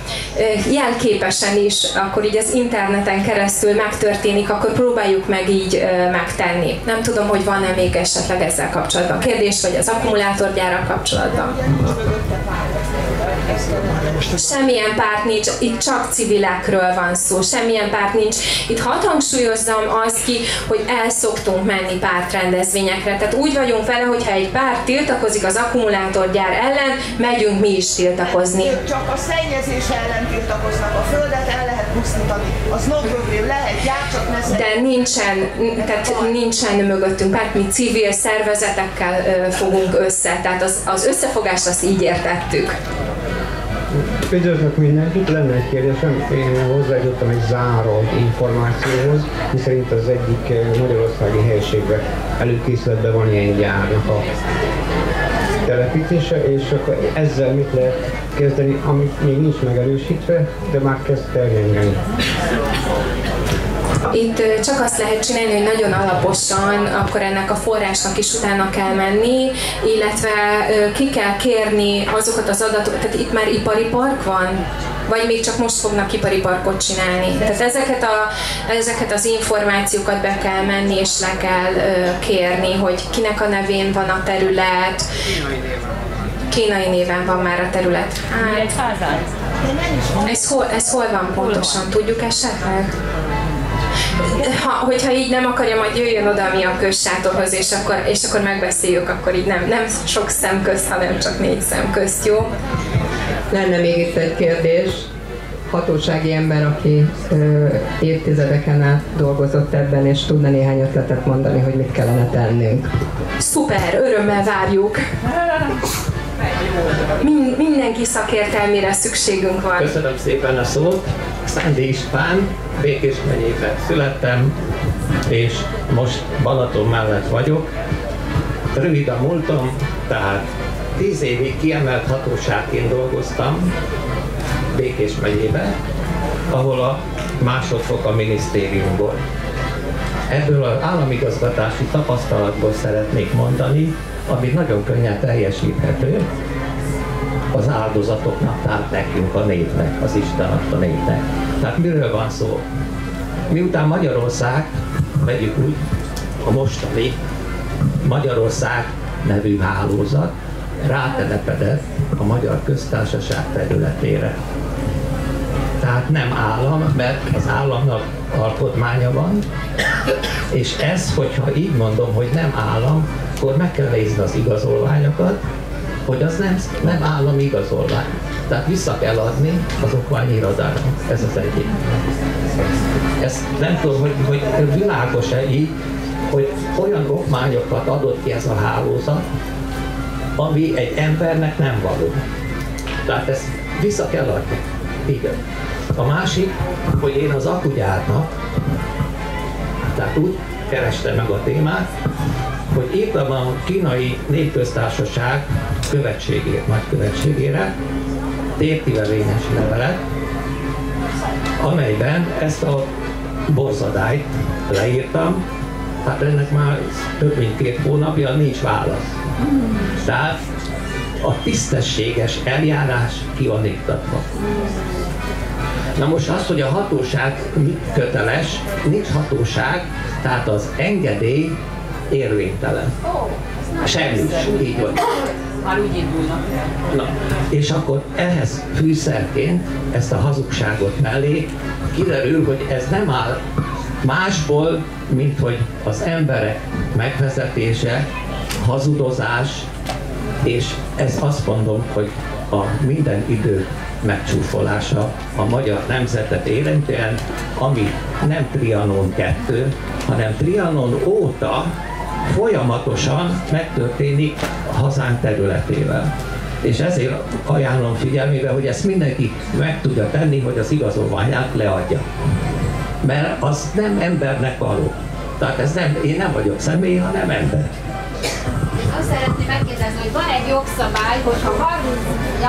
jelképesen is, akkor így az interneten keresztül megtörténik, akkor próbáljuk meg így megtenni. Nem tudom, hogy van-e még esetleg ezzel kapcsolatban kérdés, vagy az akkumulátorgyárral kapcsolatban. Semmilyen párt nincs, itt csak civilekről van szó, semmilyen párt nincs. Itt hadd hangsúlyozzam azt ki, hogy el szoktunk menni pártrendezvényekre. Tehát úgy vagyunk vele, hogyha egy párt tiltakozik az akkumulátorgyár ellen, megyünk mi is tiltakozni. Csak a szennyezés ellen tiltakoznak, a földet el lehet pusztítani, az nobrovér lehet, gyár csak ne de nincsen mögöttünk párt, mi civil szervezetekkel fogunk össze. Tehát az összefogást azt így értettük. Üdvözlök mindenkit, lenne egy kérdésem, én hozzájutottam egy zárolt információhoz, miszerint az egyik magyarországi helységben előkészületben van ilyen gyárnak a telepítése, és akkor ezzel mit lehet kezdeni, amit még nincs megerősítve, de már kezd terjengeni. Itt csak azt lehet csinálni, hogy nagyon alaposan akkor ennek a forrásnak is utána kell menni, illetve ki kell kérni azokat az adatokat, tehát itt már ipari park van? Vagy még csak most fognak ipari parkot csinálni. Tehát ezeket az információkat be kell menni és le kell kérni, hogy kinek a nevén van a terület. Kínai néven van már a terület. Ez hol van pontosan? Tudjuk esetleg? Hogyha így nem akarja, majd jöjjön oda a Mi a Közsátorhoz, és akkor megbeszéljük, akkor így nem sok szem közt, hanem csak 4 szem közt, jó? Lenne még itt egy kérdés. Hatósági ember, aki évtizedeken át dolgozott ebben, és tudna néhány ötletet mondani, hogy mit kellene tennünk. Szuper, örömmel várjuk! Mindenki szakértelmére szükségünk van. Köszönöm szépen a szót. Szándi István, Békés megyében születtem, és most Balaton mellett vagyok. Rövid a múltam, tehát 10 évig kiemelt hatóságként dolgoztam Békés megyében, ahol a másodfok a minisztérium volt. Ebből az államigazgatási tapasztalatból szeretnék mondani, ami nagyon könnyen teljesíthető, az áldozatoknak, tehát nekünk, a népnek, az Isten adta népnek. Tehát miről van szó? Miután Magyarország, vegyük úgy, a mostani Magyarország nevű hálózat rátelepedett a Magyar Köztársaság területére. tehát nem állam, mert az államnak alkotmánya van, és ez, hogyha így mondom, hogy nem állam, akkor meg kell nézni az igazolványokat, hogy az nem állami igazolvány. Tehát vissza kell adni az okmányirodára. Ez az egyik. Ezt nem tudom, hogy világos-e így, hogy olyan okmányokat adott ki ez a hálózat, ami egy embernek nem való. Tehát ezt vissza kell adni. Igen. A másik, hogy én az akugyárnak, tehát úgy kerestem meg a témát, hogy írtam a Kínai Népköztársaság nagykövetségére tértivevényes levelet, amelyben ezt a borzadályt leírtam, hát ennek már több mint 2 hónapja nincs válasz. Tehát a tisztességes eljárás ki van iktatva. Na most az, hogy a hatóság mit köteles, nincs hatóság, tehát az engedély érvénytelen. Semmi, így van. Már úgy indulnak. Na, és akkor ehhez fűszerként ezt a hazugságot mellé kiderül, hogy ez nem áll másból, mint hogy az emberek megvezetése, hazudozás, és ez azt mondom, hogy a minden idő megcsúfolása a magyar nemzetet érintően, ami nem Trianon 2, hanem Trianon óta folyamatosan megtörténik a hazánk területével. És ezért ajánlom figyelmébe, hogy ezt mindenki meg tudja tenni, hogy az igazolványát leadja. Mert az nem embernek való. Tehát ez nem, én nem vagyok személy, hanem ember. Azt szeretném megkérdezni, hogy van egy jogszabály, hogyha 30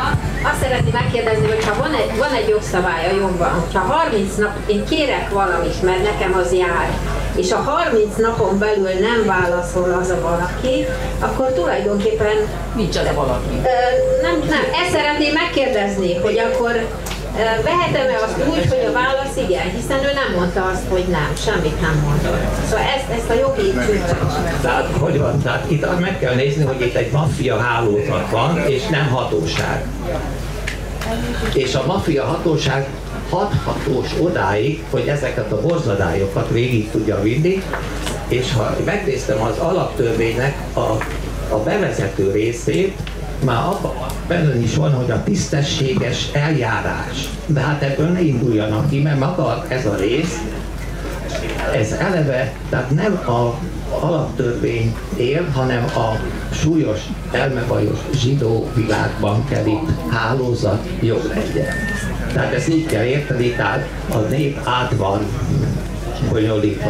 van egy jogszabály a jogban, hogyha 30 nap én kérek valamit, mert nekem az jár, és a 30 napon belül nem válaszol az a valaki, akkor tulajdonképpen... Nincs az a valaki. Nem, ezt szeretném megkérdezni, hogy akkor vehetem-e azt úgy, hogy a válasz igen, hiszen ő nem mondta azt, hogy nem, semmit nem mondott. Szóval ezt a jogi csúcsot. Tehát hogy van? Tehát itt meg kell nézni, hogy itt egy maffia hálózat van, és nem hatóság. És a maffia hatóság hathatós odáig, hogy ezeket a borzadályokat végig tudja vinni, és ha megnéztem az alaptörvénynek a bevezető részét, már abban benne is van, hogy a tisztességes eljárás. De hát ebből ne induljanak ki, mert maga ez a rész, ez eleve, tehát nem a alaptörvény él, hanem a súlyos, elmebajos zsidó világban kell itt hálózat jogrendje. Tehát ezt így kell érteni, tehát a nép át van bonyolítva.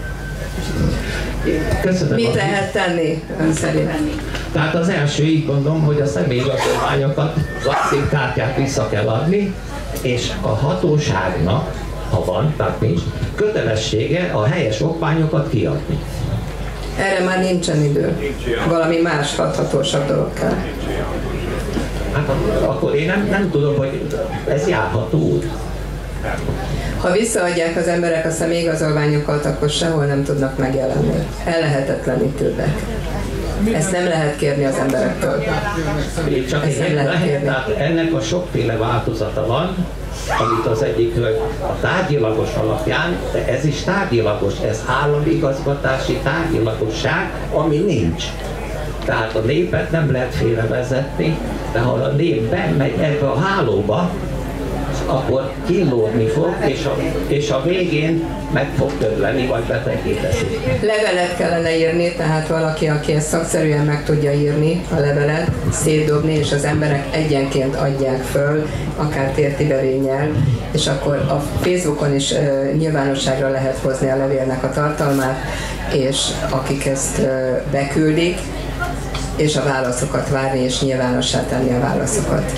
Köszönöm. Mit lehet tenni ön szerint? Tehát az első, így gondolom, hogy a személyigazolványokat, vakcinkártyát vissza kell adni, és a hatóságnak, ha van, tehát nincs, kötelessége a helyes okmányokat kiadni. Erre már nincsen idő. Valami más hathatósabb dolog kell. Hát akkor én nem tudom, hogy ez járható út. Ha visszaadják az emberek a személyigazolványokat, akkor sehol nem tudnak megjelenni. Ellehetetlenítődnek. Ezt nem lehet kérni az emberektől. Csak ezt lehet kérni. Tehát ennek a sokféle változata van, amit az egyik a tárgyilagos alapján, de ez is tárgyilagos, ez állami igazgatási tárgyilagosság, ami nincs. Tehát a népet nem lehet félrevezetni, de ha a nép bemegy ebbe a hálóba, akkor kínlódni fog, és a végén meg fog dögleni, vagy betegé teszi. Levelet kellene írni, tehát valaki, aki ezt szakszerűen meg tudja írni, a levelet, szétdobni, és az emberek egyenként adják föl, akár tértibevénnyel, és akkor a Facebookon is nyilvánosságra lehet hozni a levélnek a tartalmát, és akik ezt beküldik, és a válaszokat várni, és nyilvánossá tenni a válaszokat.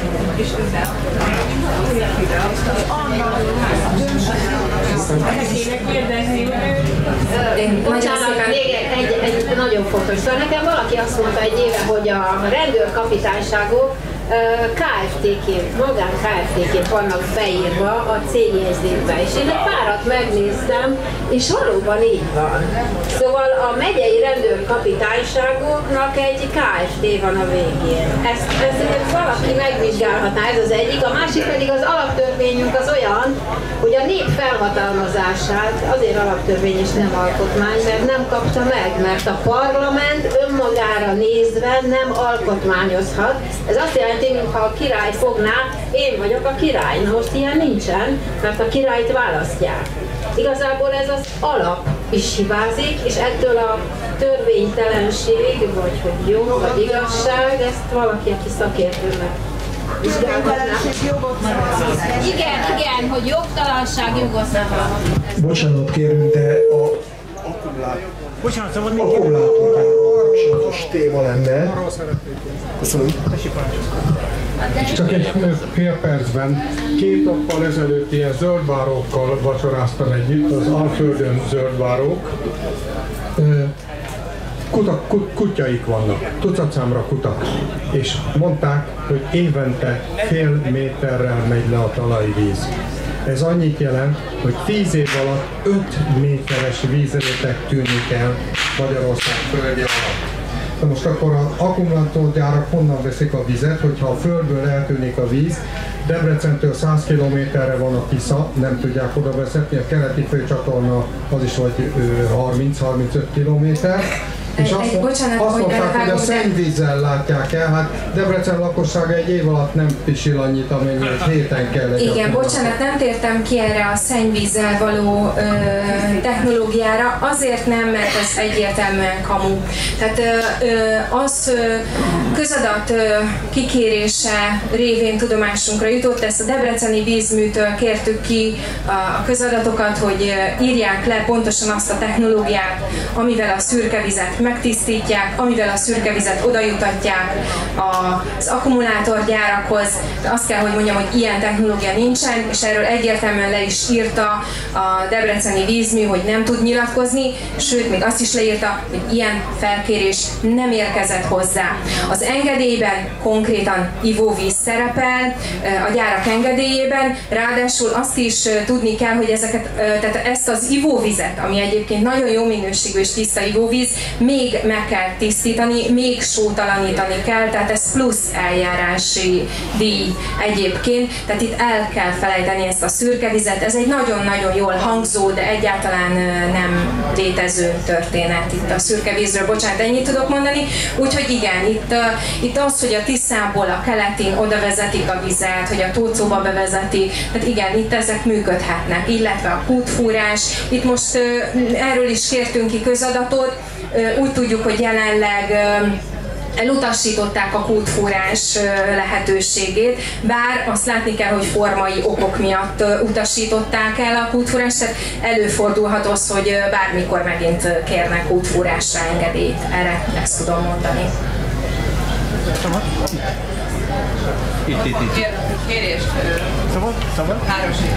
Bocsánat, még egy nagyon fontos. Szóval nekem valaki azt mondta egy éve, hogy a rendőrkapitányságok KFT-ként, magán KFT-ként vannak beírva a cégjegyzékbe, és én egy párat megnéztem, és valóban így van. Szóval a megyei rendőrkapitányságoknak egy KFT van a végén. Ezt valaki megvizsgálhatná, ez az egyik, a másik pedig az alaptörvényünk az olyan, hogy a nép felhatalmazását azért alaptörvény és nem alkotmány, mert nem kapta meg, mert a parlament önmagára nézve nem alkotmányozhat. Ez azt jelenti, mintha a király fogná, én vagyok a király. Na most ilyen nincsen, mert a királyt választják. Igazából ez az alap is hibázik, és ettől a törvénytelenség, vagy hogy jó, vagy igazság, ezt valaki, aki szakértőnek vizsgálhatná. Igen, hogy jogtalanság, jogoszabb. Bocsánat kérünk, de a akkumulátorral kapcsolatos téma lenne. Köszönöm. Csak egy fél percben, 2 nappal ezelőtt ilyen zöldvárókkal vacsoráztam együtt, az Alföldön zöldvárók. Kutyaik vannak, tucatszámra kutak, és mondták, hogy évente fél méterrel megy le a talajvíz. Ez annyit jelent, hogy 10 év alatt 5 méteres vízréteg tűnik el Magyarország földje alatt. Na most akkor az akkumulátorgyárak honnan veszik a vizet, hogyha a földből eltűnik a víz, Debrecentől 100 kilométerre van a Tisza, nem tudják oda vezetni, a keleti főcsatorna az is vagy 30-35 kilométer. És azt mondták, hogy a szennyvízzel látják el, hát Debrecen lakossága egy év alatt nem pisil annyit, amennyi egy héten kell. Igen, bocsánat, nem tértem ki erre a szennyvízzel való technológiára, azért nem, mert ez egyértelműen kamu. Tehát az közadat kikérése révén tudomásunkra jutott, ezt a debreceni vízműtől kértük ki a közadatokat, hogy írják le pontosan azt a technológiát, amivel a szürke vizet megtisztítják, amivel a szürke vizet odajutatják az akkumulátorgyárakhoz. De azt kell, hogy mondjam, hogy ilyen technológia nincsen, és erről egyértelműen le is írta a debreceni vízmű, hogy nem tud nyilatkozni, sőt, még azt is leírta, hogy ilyen felkérés nem érkezett hozzá. Az engedélyben konkrétan ivóvíz szerepel, a gyárak engedélyében, ráadásul azt is tudni kell, hogy tehát ezt az ivóvizet, ami egyébként nagyon jó minőségű és tiszta ivóvíz, még meg kell tisztítani, még sótalanítani kell, tehát ez plusz eljárási díj egyébként, tehát itt el kell felejteni ezt a szürke vizet, ez egy nagyon-nagyon jól hangzó, de egyáltalán nem létező történet itt a szürke vízről, bocsánat, ennyit tudok mondani, úgyhogy igen, itt az, hogy a Tiszából a keletin oda vezetik a vizet, hogy a Tóczóba bevezetik, tehát igen, itt ezek működhetnek, illetve a kútfúrás, itt most erről is kértünk ki közadatot, úgy tudjuk, hogy jelenleg elutasították a kútfúrás lehetőségét, bár azt látni kell, hogy formai okok miatt utasították el a kútfúrást, tehát előfordulhat az, hogy bármikor megint kérnek kútfúrásra engedélyt. Erre ezt tudom mondani. Kérést. Szabad? Hárosi.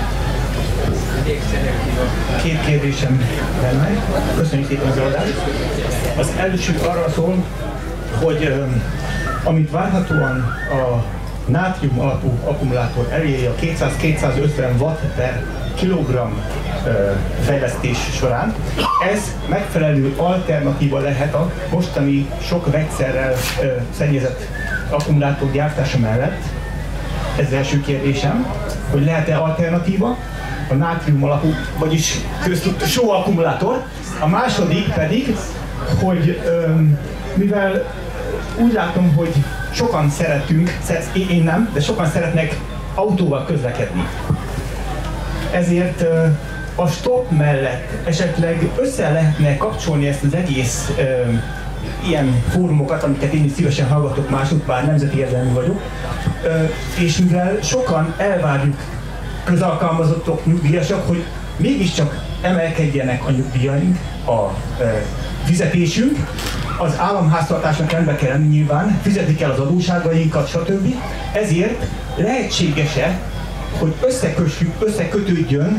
Két kérdésem lenne. Köszönjük szépen az adást. Az első arra szól, hogy amit várhatóan a nátrium alapú akkumulátor eléri a 200-250 watt per kilogramm fejlesztés során, ez megfelelő alternatíva lehet a mostani sok vegyszerrel szennyezett akkumulátor gyártása mellett. Ez az első kérdésem, hogy lehet-e alternatíva a nátrium alapú, vagyis só akkumulátor. A második pedig, hogy mivel úgy látom, hogy sokan szeretünk, én nem, de sokan szeretnek autóval közlekedni. Ezért a stop mellett esetleg össze lehetne kapcsolni ezt az egész ilyen fórumokat, amiket én is szívesen hallgatok másút, bár nemzeti érzelmű vagyok, és mivel sokan elvárjuk közalkalmazottok, nyugdíjasok, hogy mégiscsak emelkedjenek a nyugdíjaink, a fizetésünk, az államháztartásnak rendbe kell lenni nyilván, fizetik el az adósságainkat, stb. Ezért lehetséges-e, hogy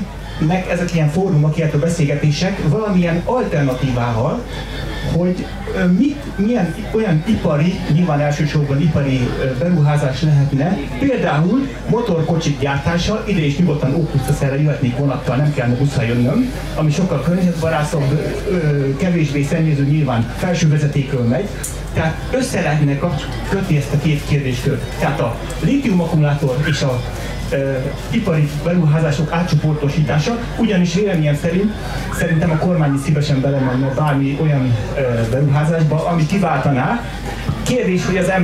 összekötődjön ezek ilyen fórumok, illetve beszélgetések valamilyen alternatívával, hogy milyen olyan ipari, nyilván elsősorban ipari beruházás lehetne, például motorkocsik gyártása, ide is nyugodtan Ópusztaszerre jöhetnék vonattal, nem kellene buszra jönnöm, ami sokkal környezetbarátabb, kevésbé szennyező, nyilván felső vezetékről megy. Tehát össze lehetne kötni ezt a két kérdéskört. Tehát a lítium akkumulátor és a ipari beruházások átcsoportosítása, ugyanis véleményem szerint szerintem a kormány is szívesen belemenne bármi olyan beruházásba, ami kiváltaná. Kérdés, hogy az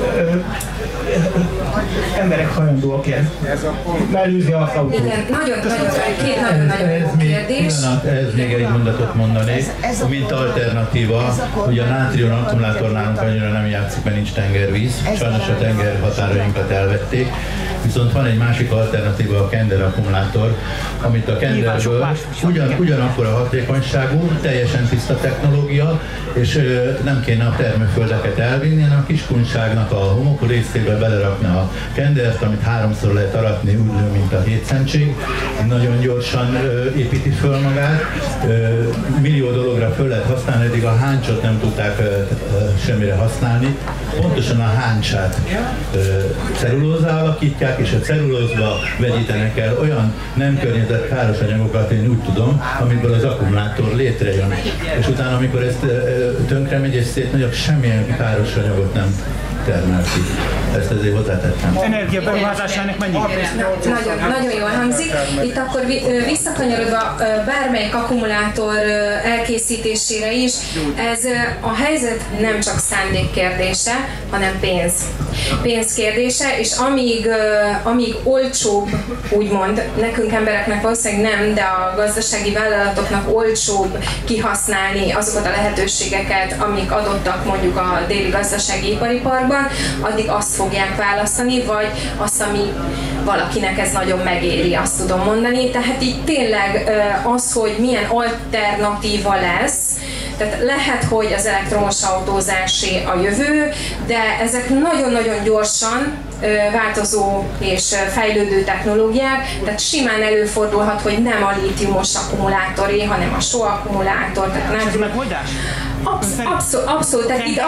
emberek hajlandóak-e mellőzni az autót. Igen, két nagyon jó kérdés. Ez még egy mondatot mondanék, mint alternatíva, hogy a nátrium akkumulátor nálunk annyira nem játszik, mert nincs tengervíz, sajnos a tenger határainkat elvették, viszont van egy másik alternatíva, a Kender akkumulátor, amit a Kenderből ugyanakkor a hatékonyságú, teljesen tiszta technológia, és nem kéne a termőföldeket elvinni, hanem a Kiskunságnak a homokú részébe belerakni a Kendert, amit 3-szor lehet aratni, úgy nő, mint a hétszentség. Nagyon gyorsan építi föl magát, millió dologra föl lehet használni, eddig a háncsot nem tudták semmire használni. Pontosan a háncsát cellulózzá alakítják, és a cellulózba vegyítenek el olyan nem környezetkáros anyagokat, én úgy tudom, amiből az akkumulátor létrejön. És utána, amikor ezt tönkre megy és szétmegy, semmilyen káros anyagot nem termel ki. Ezt ezért hozzátettem. Energiaberuházásának mennyi? Nagyon jól hangzik. Itt akkor visszakanyarodva bármelyik akkumulátor elkészítésére is, ez a helyzet nem csak szándék kérdése, hanem pénz kérdése, és amíg olcsóbb, úgymond, nekünk embereknek valószínűleg nem, de a gazdasági vállalatoknak olcsóbb kihasználni azokat a lehetőségeket, amik adottak mondjuk a déli gazdasági ipariparban, addig azt fogják választani, vagy azt, ami valakinek ez nagyon megéri, azt tudom mondani. Tehát így tényleg az, hogy milyen alternatíva lesz, tehát lehet, hogy az elektromos autózásé a jövő, de ezek nagyon-nagyon gyorsan változó és fejlődő technológiák, tehát simán előfordulhat, hogy nem a lítiumos akkumulátoré, hanem a só akkumulátor. Tehát ez megoldás? Abszolút, tehát itt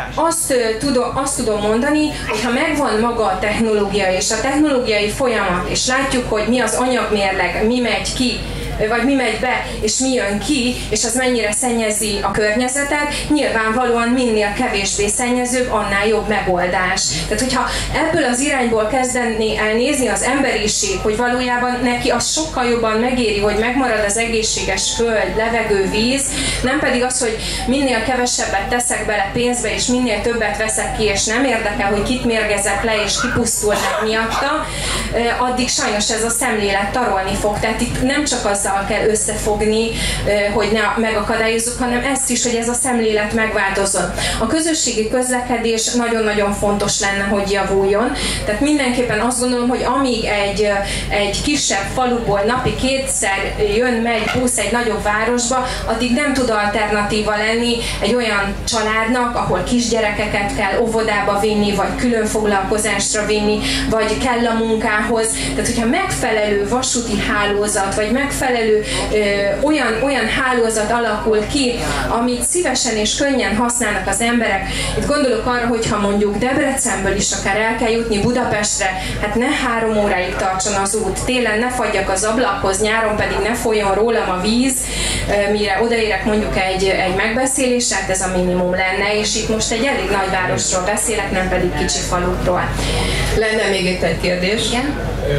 azt tudom mondani, hogy ha megvan maga a technológia és a technológiai folyamat, és látjuk, hogy mi az anyagmérleg, mi megy ki, vagy mi megy be, és mi jön ki, és az mennyire szennyezi a környezetet, nyilvánvalóan minél kevésbé szennyezőbb, annál jobb megoldás. Tehát, hogyha ebből az irányból kezdené elnézni az emberiség, hogy valójában neki az sokkal jobban megéri, hogy megmarad az egészséges föld, levegő, víz, nem pedig az, hogy minél kevesebbet teszek bele pénzbe, és minél többet veszek ki, és nem érdekel, hogy kit mérgezek le, és kipusztulnak miatta, addig sajnos ez a szemlélet tarolni fog. Tehát itt nem csak azzal kell összefogni, hogy ne megakadályozzuk, hanem ezt is, hogy ez a szemlélet megváltozzon. A közösségi közlekedés nagyon-nagyon fontos lenne, hogy javuljon. Tehát mindenképpen azt gondolom, hogy amíg egy kisebb faluból napi 2-szer jön-megy busz egy nagyobb városba, addig nem tud alternatíva lenni egy olyan családnak, ahol kisgyerekeket kell óvodába vinni, vagy külön foglalkozásra vinni, vagy kell a munkához. Tehát, hogyha megfelelő vasúti hálózat, vagy megfelelő olyan hálózat alakul ki, amit szívesen és könnyen használnak az emberek. Itt gondolok arra, hogy ha mondjuk Debrecenből is akár el kell jutni Budapestre, hát ne 3 óráig tartson az út. Télen ne fagyjak az ablakhoz, nyáron pedig ne folyjon rólam a víz, mire odaérek mondjuk egy megbeszélésre, hát ez a minimum lenne, és itt most egy elég nagy városról beszélek, nem pedig kicsi falukról. Lenne még itt egy kérdés? Igen?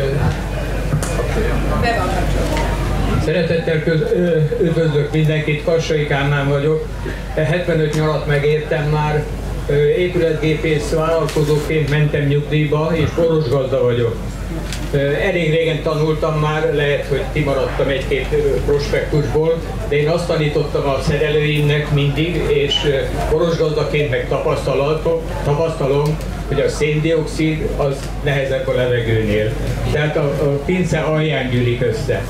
Be van kapcsolva. Szeretettel üdvözlök mindenkit, Kassai Kálmán vagyok. 75 nyarat megértem már, épületgépész vállalkozóként mentem nyugdíjba, és borosgazda vagyok. Elég régen tanultam már, lehet, hogy kimaradtam egy-két prospektusból, de én azt tanítottam a szerelőimnek mindig, és borosgazdaként meg tapasztalom, hogy a széndioxid az nehezebb a levegőnél. Tehát a pince alján gyűlik össze.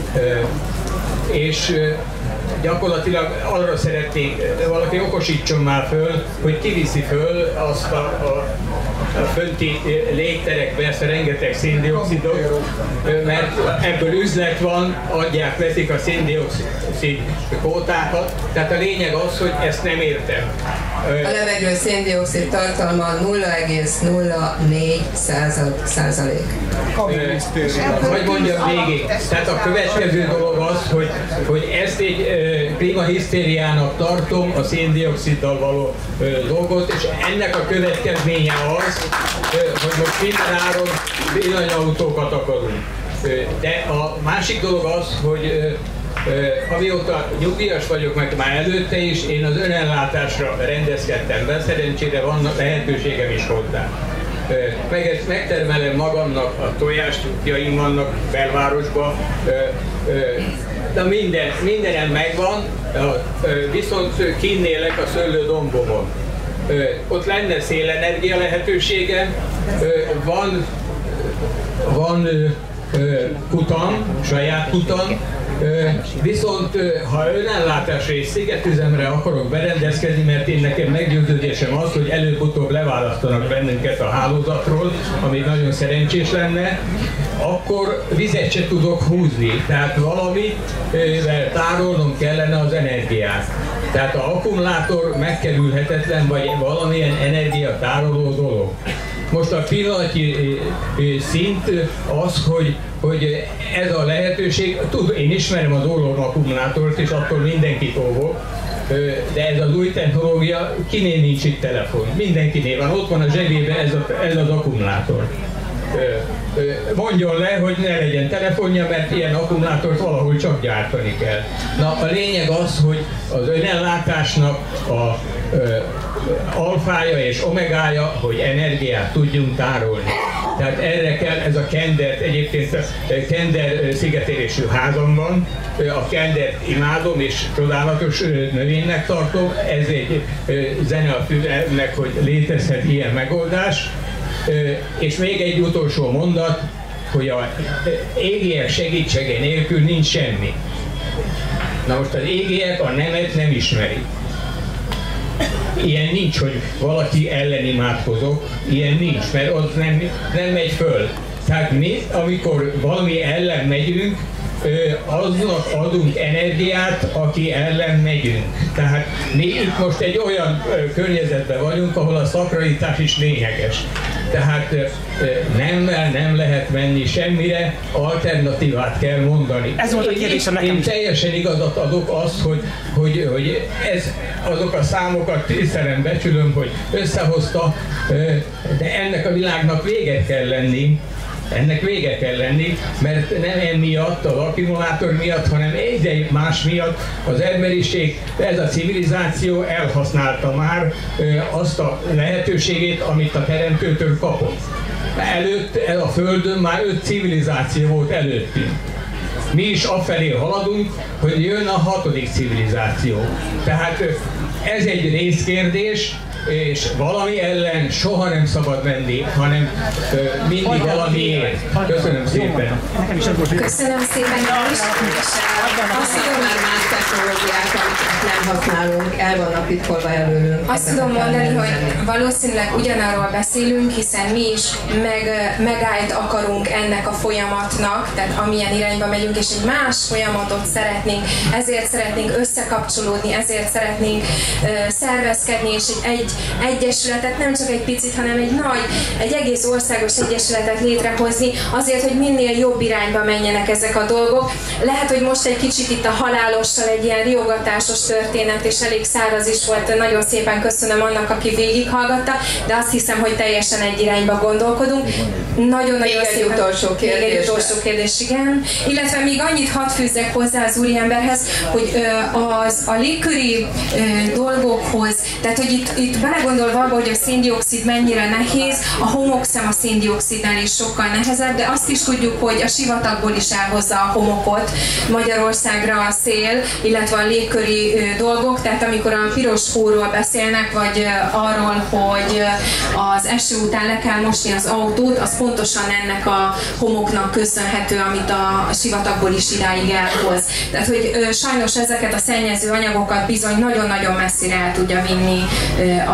És gyakorlatilag arra szeretnék, valaki okosítson már föl, hogy kiviszi föl azt a fönti légterekbe ezt a rengeteg széndioxidot, mert ebből üzlet van, adják, veszik a széndioxid kvótákat, tehát a lényeg az, hogy ezt nem értem. A levegő széndioxid tartalma 0,04%. Hogy mondjam végig, tehát a következő dolog az, hogy ezt egy klímahisztériának tartom, a széndioxiddal való dolgot, és ennek a következménye az, hogy most minden áron villanyautókat akarunk. De a másik dolog az, hogy amióta nyugdíjas vagyok, meg már előtte is, én az önellátásra rendezkedtem be, szerencsére van lehetőségem is hozzá. Megtermelem magamnak a tojást, tyúkjaim vannak belvárosban, de mindenem megvan, viszont kinnélek a szőlődombomon. Ott lenne szélenergia lehetősége, van kutam, saját kutam, viszont ha önellátásra és szigetüzemre akarok berendezkedni, mert én nekem meggyőződésem az, hogy előbb-utóbb leválasztanak bennünket a hálózatról, ami nagyon szerencsés lenne, akkor vizet se tudok húzni, tehát valamivel tárolnom kellene az energiát. Tehát az akkumulátor megkerülhetetlen, vagy valamilyen energiatároló dolog. Most a pillanatnyi szint az, hogy ez a lehetőség, én ismerem az ólom akkumulátort, és attól mindenkit óvok, de ez az új technológia, kinél nincs itt telefon, mindenkinél van, ott van a zsebében ez az akkumulátor. Mondjon le, hogy ne legyen telefonja, mert ilyen akkumulátort valahol csak gyártani kell. Na, a lényeg az, hogy az önellátásnak a alfája és omegája, hogy energiát tudjunk tárolni. Tehát erre kell ez a Kender, egyébként a Kender szigetélésű házam van, a Kendert imádom és csodálatos növénynek tartom, ez egy zene a fülemnek, hogy létezhet ilyen megoldás. És még egy utolsó mondat, hogy az égiek segítsége nélkül nincs semmi. Na most az égiek a nemet nem ismeri. Ilyen nincs, hogy valaki ellen imádkozok, ilyen nincs, mert az nem megy föl. Tehát mi, amikor valami ellen megyünk, aznak adunk energiát, aki ellen megyünk. Tehát mi itt most egy olyan környezetben vagyunk, ahol a szakralitás is lényeges. Tehát nemmel nem lehet menni semmire, alternatívát kell mondani. Ez volt a kérdésem nekem én is. teljesen igazat adok azt, hogy ez, azok a számokat tisztelem, becsülöm, hogy összehozta, de ennek a világnak véget kell lenni. Ennek vége kell lenni, mert nem emiatt, az akkumulátor miatt, hanem egy más miatt az emberiség, ez a civilizáció elhasználta már azt a lehetőségét, amit a Teremtőtől kapott. Előtt a Földön már 5 civilizáció volt előttünk. Mi is afelé haladunk, hogy jön a 6. civilizáció. Tehát ez egy részkérdés, és valami ellen soha nem szabad menni, hanem mindig valamiért. Köszönöm szépen. Köszönöm szépen. Azt tudom, már más technológiák, amiket nem használunk, el vannak titkolva előlünk. Azt tudom mondani, hogy valószínűleg ugyanarról beszélünk, hiszen mi is megállt akarunk ennek a folyamatnak, tehát amilyen irányba megyünk, és egy más folyamatot szeretnénk, ezért szeretnénk összekapcsolódni, ezért szeretnénk szervezkedni, és egy egyesületet, nem csak egy picit, hanem egy egész országos egyesületet létrehozni, azért, hogy minél jobb irányba menjenek ezek a dolgok. Lehet, hogy most egy kicsit itt a halálossal egy ilyen riogatásos történet, és elég száraz is volt, nagyon szépen köszönöm annak, aki végighallgatta, de azt hiszem, hogy teljesen egy irányba gondolkodunk. Nagyon-nagyon szépen. Egy utolsó kérdés. Egy utolsó kérdés, igen. Illetve még annyit hadd fűzzek hozzá az úriemberhez, hogy a légköri dolgokhoz, tehát hogy itt belegondolva abba, hogy a széndioxid mennyire nehéz, a homokszem a széndioxidnál is sokkal nehezebb, de azt is tudjuk, hogy a sivatagból is elhozza a homokot Magyarországra a szél, illetve a légköri dolgok, tehát amikor a piros hóról beszélnek, vagy arról, hogy az eső után le kell mosni az autót, az pontosan ennek a homoknak köszönhető, amit a sivatagból is idáig elhoz. Tehát, hogy sajnos ezeket a szennyező anyagokat bizony nagyon-nagyon messzire el tudja vinni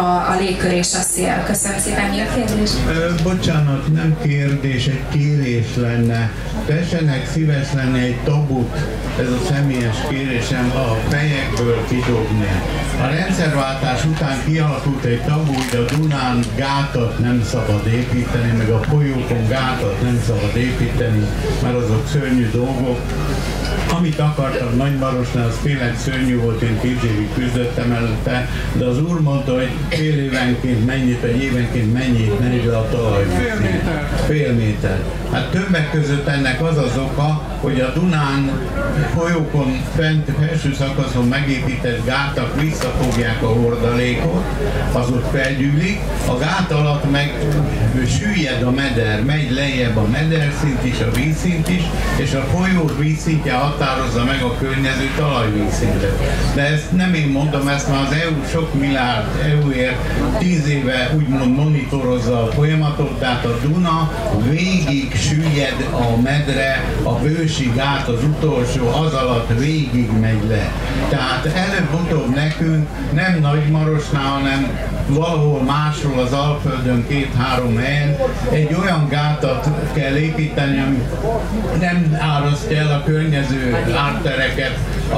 a légkör és a szél. Köszönöm szépen, mi a kérdés? Bocsánat, nem kérdés, egy kérés lenne. Tessenek szíves lenni egy tabut, ez a személyes kérésem, a fejekből kidobni. A rendszerváltás után kialakult egy tabu, hogy a Dunán gátat nem szabad építeni, meg a folyókon gátat nem szabad építeni, mert azok szörnyű dolgok. Amit akartam Nagymarosnál, az tényleg szörnyű volt, én 10 évig küzdöttem előtte, de az úr mondta, hogy fél évenként mennyit, vagy évenként mennyit megy le a talajvíz. Fél méter. Hát többek között ennek az az oka, hogy a Dunán folyókon felső szakaszon megépített gátak visszafogják a hordalékot, azok felgyűlik, a gát alatt meg süllyed a meder, megy lejjebb a mederszint is, a vízszint is, és a folyó vízszintje határozza meg a környező talajvízszintet. De ezt nem én mondom, ezt már az EU sok milliárd euróért 10 éve úgymond monitorozza a folyamatot, tehát a Duna végig süllyed a medre, a Bősi gát az utolsó, az alatt végig megy le. Tehát előbb-utóbb nekünk nem Nagymarosnál, hanem valahol máshol az Alföldön 2-3 helyen egy olyan gátat kell építeni, ami nem árasztja el a környező ártereket,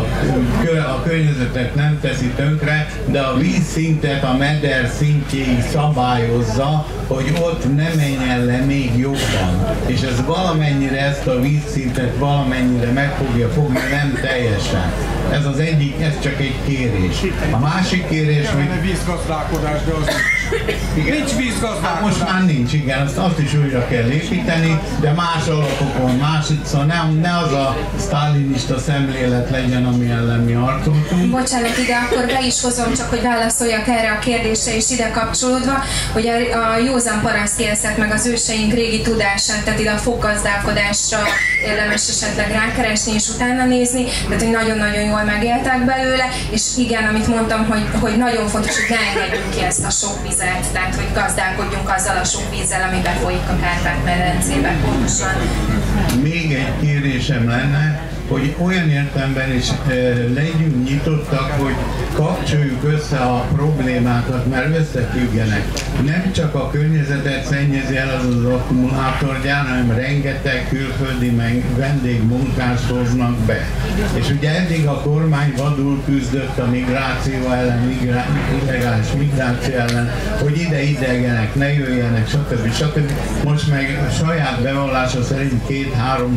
a környezetet nem teszi tönkre, de a vízszintet a meder szintjéig szabályozza, hogy ott ne menjen le még jobban. És ez valamennyire ezt a vízszintet valamennyire meg fogja fogni, nem teljesen. Ez az egyik, ez csak egy kérés. A másik kérés, hogy... vízgazdálkodás, de az nincs vízgazdálkodás. Hát most már nincs, igen, azt is újra kell építeni, de más alapokon, szóval ne az a sztálinista szemlélet legyen, ami ellen mi harcoltunk. Bocsánat, ide akkor be is hozom, csak hogy válaszoljak erre a kérdésre is ide kapcsolódva, hogy a józan paraszt érzett meg az őseink régi tudását, tehát ide a foggazdálkodásra érdemes esetleg rákeresni és utána nézni, tehát hogy nagyon-nagyon jól megéltek belőle, és igen, amit mondtam, hogy nagyon fontos, hogy ne engedjünk ki ezt a sok vizet, tehát hogy gazdálkodjunk azzal a sok vízzel, ami befolyik a Kárpát-medencébe pontosan. Még egy kérésem lenne, hogy olyan értelemben is legyünk nyitottak, hogy kapcsoljuk össze a problémákat, mert összefüggenek. Nem csak a környezetet szennyezi el az akkumulátorgyár, hanem rengeteg külföldi vendégmunkást hoznak be. És ugye eddig a kormány vadul küzdött a migráció ellen, illegális migráció ellen, hogy ide idegenek, ne jöjjenek, stb. Most meg saját bevallása szerint 200-300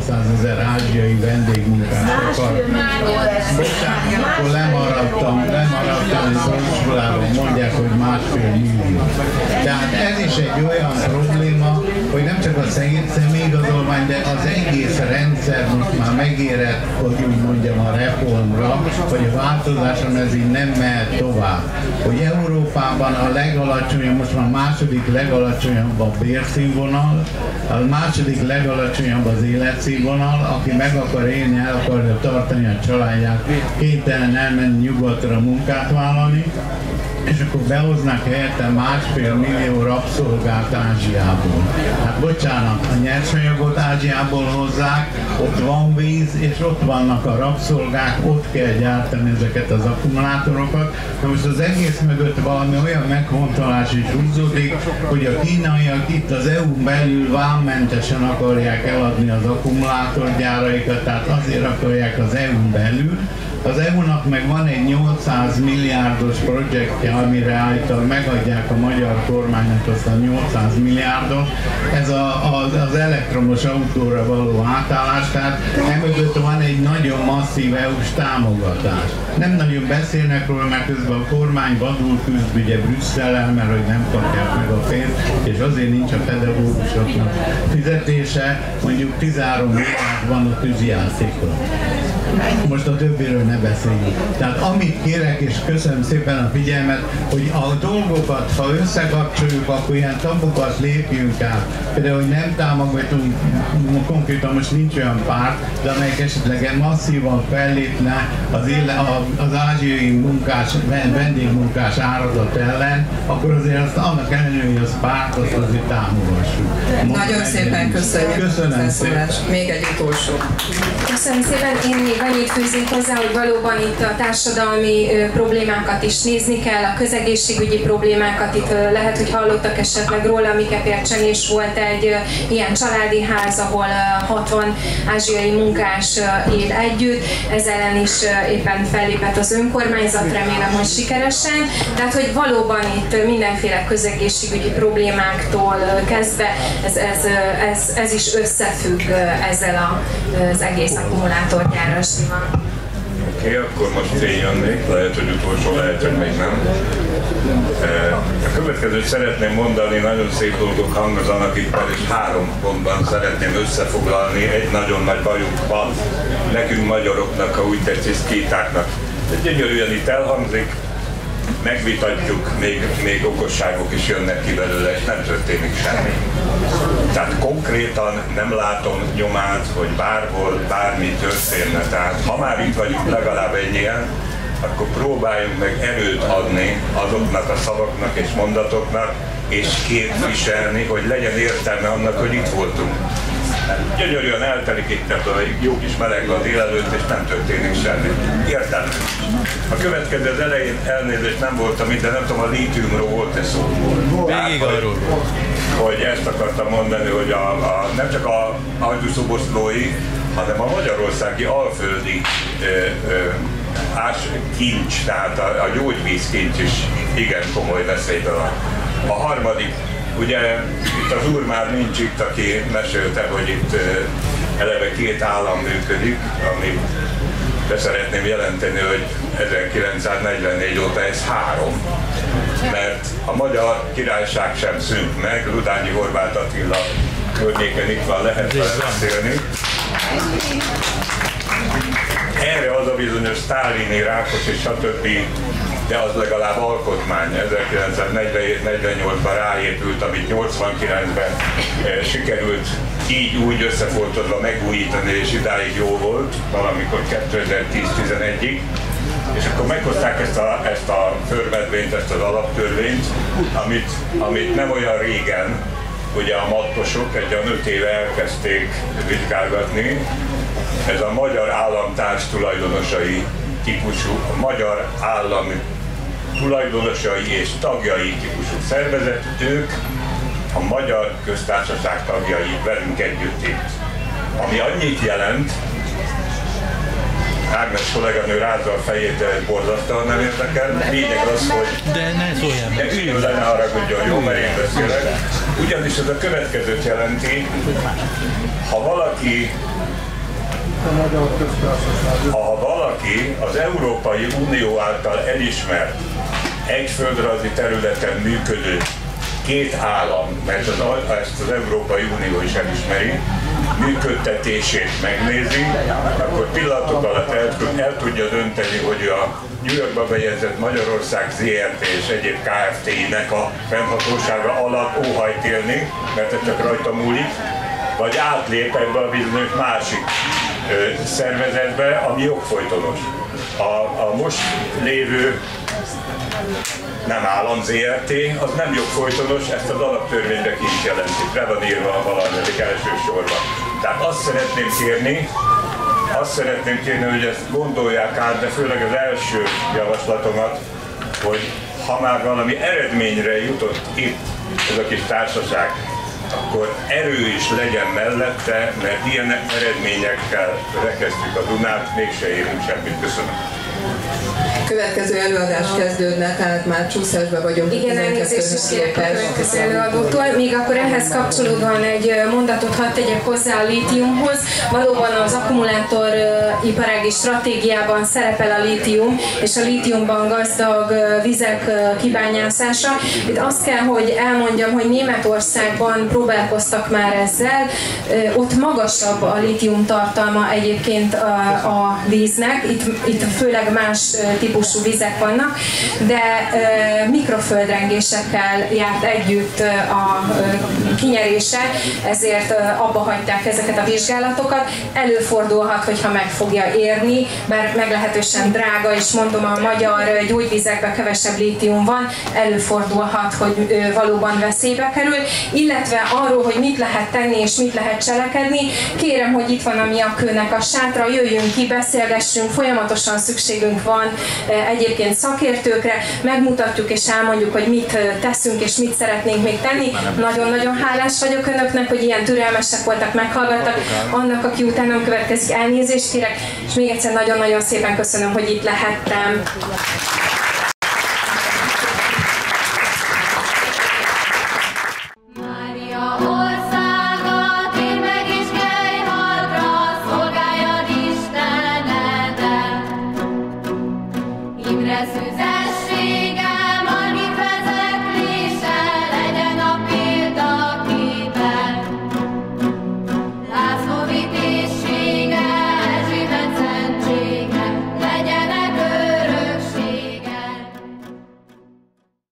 ezer ázsiai vendégmunkást akar. Bocsánat, akkor lemaradtam az iskolában, mondják, hogy 1,5 millió. Tehát ez is egy olyan probléma, hogy nem csak a személyigazolvány, de az egész rendszer most már megérett, hogy úgy mondjam, a reformra, vagy a változáson ez így nem mehet tovább. Hogy Európában a legalacsonyabb, most már második legalacsonyabb a bérszínvonal, a második legalacsonyabb az életszínvonal, aki meg akar élni, el akarja tartani a családját, kénytelen elmenni nyugatra munkát vállalni, és akkor behoznak helyette 1,5 millió rabszolgát Ázsiából. Hát bocsánat, a nyersanyagot Ázsiából hozzák, ott van víz, és ott vannak a rabszolgák, ott kell gyártani ezeket az akkumulátorokat. Na most az egész mögött valami olyan megfontolás is húzódik, hogy a kínaiak itt az EU-n belül vámmentesen akarják eladni az akkumulátorgyáraikat, tehát azért akarják az EU-n belül. Az EU-nak meg van egy 800 milliárdos projektje, amire állítólag megadják a magyar kormánynak azt a 800 milliárdot. Ez az elektromos autóra való átállás, tehát emögött van egy nagyon masszív EU-s támogatás. Nem nagyon beszélnek róla, mert közben a kormány vadul küzd ugye Brüsszellel, mert hogy nem kapják meg a pénzt, és azért nincs a pedagógusoknak fizetése, mondjuk 13 milliárd van a tűzjátékra. Most a többiről ne beszéljünk. Tehát amit kérek, és köszönöm szépen a figyelmet, hogy a dolgokat, ha összekapcsoljuk, akkor ilyen tabukat lépjünk át. Például, hogy nem támogatunk, konkrétan most nincs olyan párt, de amelyik esetleg masszívan fellépne az ázsiai vendégmunkás árazat ellen, akkor azért azt annak ellenőre, hogy az párt, azt azért támogassuk. Nagyon szépen köszönjük. Köszönöm szépen. Még egy utolsó. Köszönöm szépen, én még még annyit fűzünk hozzá, hogy valóban itt a társadalmi problémákat is nézni kell, a közegészségügyi problémákat. Itt lehet, hogy hallottak esetleg róla, Mikepércsen is volt egy ilyen családi ház, ahol 60 ázsiai munkás él együtt. Ez ellen is éppen fellépett az önkormányzat, remélem, hogy sikeresen. Tehát, hogy valóban itt mindenféle közegészségügyi problémáktól kezdve ez is összefügg ezzel az egész akkumulátorgyárasdival. Oké, akkor most én jönnék, lehet, hogy utolsó, lehet, hogy még nem. A következőt szeretném mondani, nagyon szép dolgok hangzanak itt, és 3 pontban szeretném összefoglalni. Egy nagyon nagy bajunk van nekünk magyaroknak, ha úgy tetszik, szkítáknak. Gyönyörűen itt elhangzik, megvitatjuk, még okosságok is jönnek ki belőle, és nem történik semmi. Tehát konkrétan nem látom nyomát, hogy bárhol bármi történne. Tehát ha már itt vagyunk legalább ennyien, akkor próbáljunk meg erőt adni azoknak a szavaknak és mondatoknak, és képviselni, hogy legyen értelme annak, hogy itt voltunk. Gyönyörűen eltelik itt a jó kis meleg a délelőtt, és nem történik semmi. Értelme. A következő az elején elnézést nem voltam itt, de nem tudom, a lítiumról volt-e szó. Végig arról. Hogy ezt akartam mondani, hogy nem csak a hajdúszoboszlói, hanem a magyarországi alföldi kincs, tehát a gyógyvízkincs is igen komoly veszélyben van. A harmadik, ugye itt az úr már nincs itt, aki mesélte, hogy itt eleve 2 állam működik, ami de szeretném jelenteni, hogy 1944 óta ez 3, mert a Magyar Királyság sem szűnt meg, Rudányi Horváth Attila környéken itt van, lehet vele beszélni. Erre az a bizonyos sztálini, Rákosi és stb., de az legalább alkotmány 1947-48-ban ráépült, amit 89-ben sikerült így úgy összefortodva megújítani, és idáig jó volt, valamikor 2010-11-ig. És akkor meghozták ezt a förmedvényt, ezt az alaptörvényt, amit nem olyan régen, ugye a mattosok egy 5 éve elkezdték vizsgálgatni. Ez a magyar államtárs tulajdonosai típusú, a magyar állam tulajdonosai és tagjai típusú szervezet, ők a Magyar Köztársaság tagjai velünk együtt itt. Ami annyit jelent, Ágnes kolléganő rázza a fejét, de ez borzasztóan nem érdekel. Lényeg az, hogy... De ne szóljál meg! Üljön le, ne haragudjon, jó, mert én beszélek. Ugyanis ez a következőt jelenti, ha valaki az Európai Unió által elismert, egy földrajzi területen működő 2 állam, mert ezt az Európai Unió is elismeri, működtetését megnézi, akkor pillanatok alatt el tudja dönteni, hogy a New Yorkba bejegyzett Magyarország ZRT és egyéb Kft-nek a fennhatósága alatt óhajt élni, mert ez csak rajta múlik, vagy átlép ebbe a bizonyos másik szervezetbe, ami jogfolytonos. A most lévő nem állam ZRT, az nem jogfolytonos, ezt az alaptörvényre ki is jelentik, le van írva valamelyik első sorban. Tehát azt szeretném kérni, hogy ezt gondolják át, de főleg az első javaslatomat, hogy ha már valami eredményre jutott itt ez a kis társaság, akkor erő is legyen mellette, mert ilyen eredményekkel rekesztjük a Dunát, mégse érünk semmit. Köszönöm. Következő előadás kezdődne, tehát már csúszásban vagyunk. Igen, elnézést is kérek a következő előadótól. Még akkor ehhez kapcsolódóan egy mondatot hadd tegyek hozzá a lítiumhoz. Valóban az akkumulátoriparági stratégiában szerepel a lítium, és a lítiumban gazdag vizek kibányászása. Itt azt kell, hogy elmondjam, hogy Németországban próbálkoztak már ezzel. Ott magasabb a lítium tartalma egyébként a víznek. Itt főleg esetleg más típusú vizek vannak, de mikroföldrengésekkel járt együtt a kinyerése, ezért abba hagyták ezeket a vizsgálatokat. Előfordulhat, hogyha meg fogja érni, bár meglehetősen drága, és mondom, a magyar gyógyvizekben kevesebb lítium van, előfordulhat, hogy valóban veszélybe kerül, illetve arról, hogy mit lehet tenni és mit lehet cselekedni. Kérem, hogy itt van a Miakőnek a sátra, jöjjünk ki, beszélgessünk, folyamatosan szükségünk van egyébként szakértőkre, megmutatjuk és elmondjuk, hogy mit teszünk és mit szeretnénk még tenni. Nagyon-nagyon hálás vagyok önöknek, hogy ilyen türelmesek voltak, meghallgattak. Annak, aki utánam következik, elnézést kérek, és még egyszer nagyon-nagyon szépen köszönöm, hogy itt lehettem.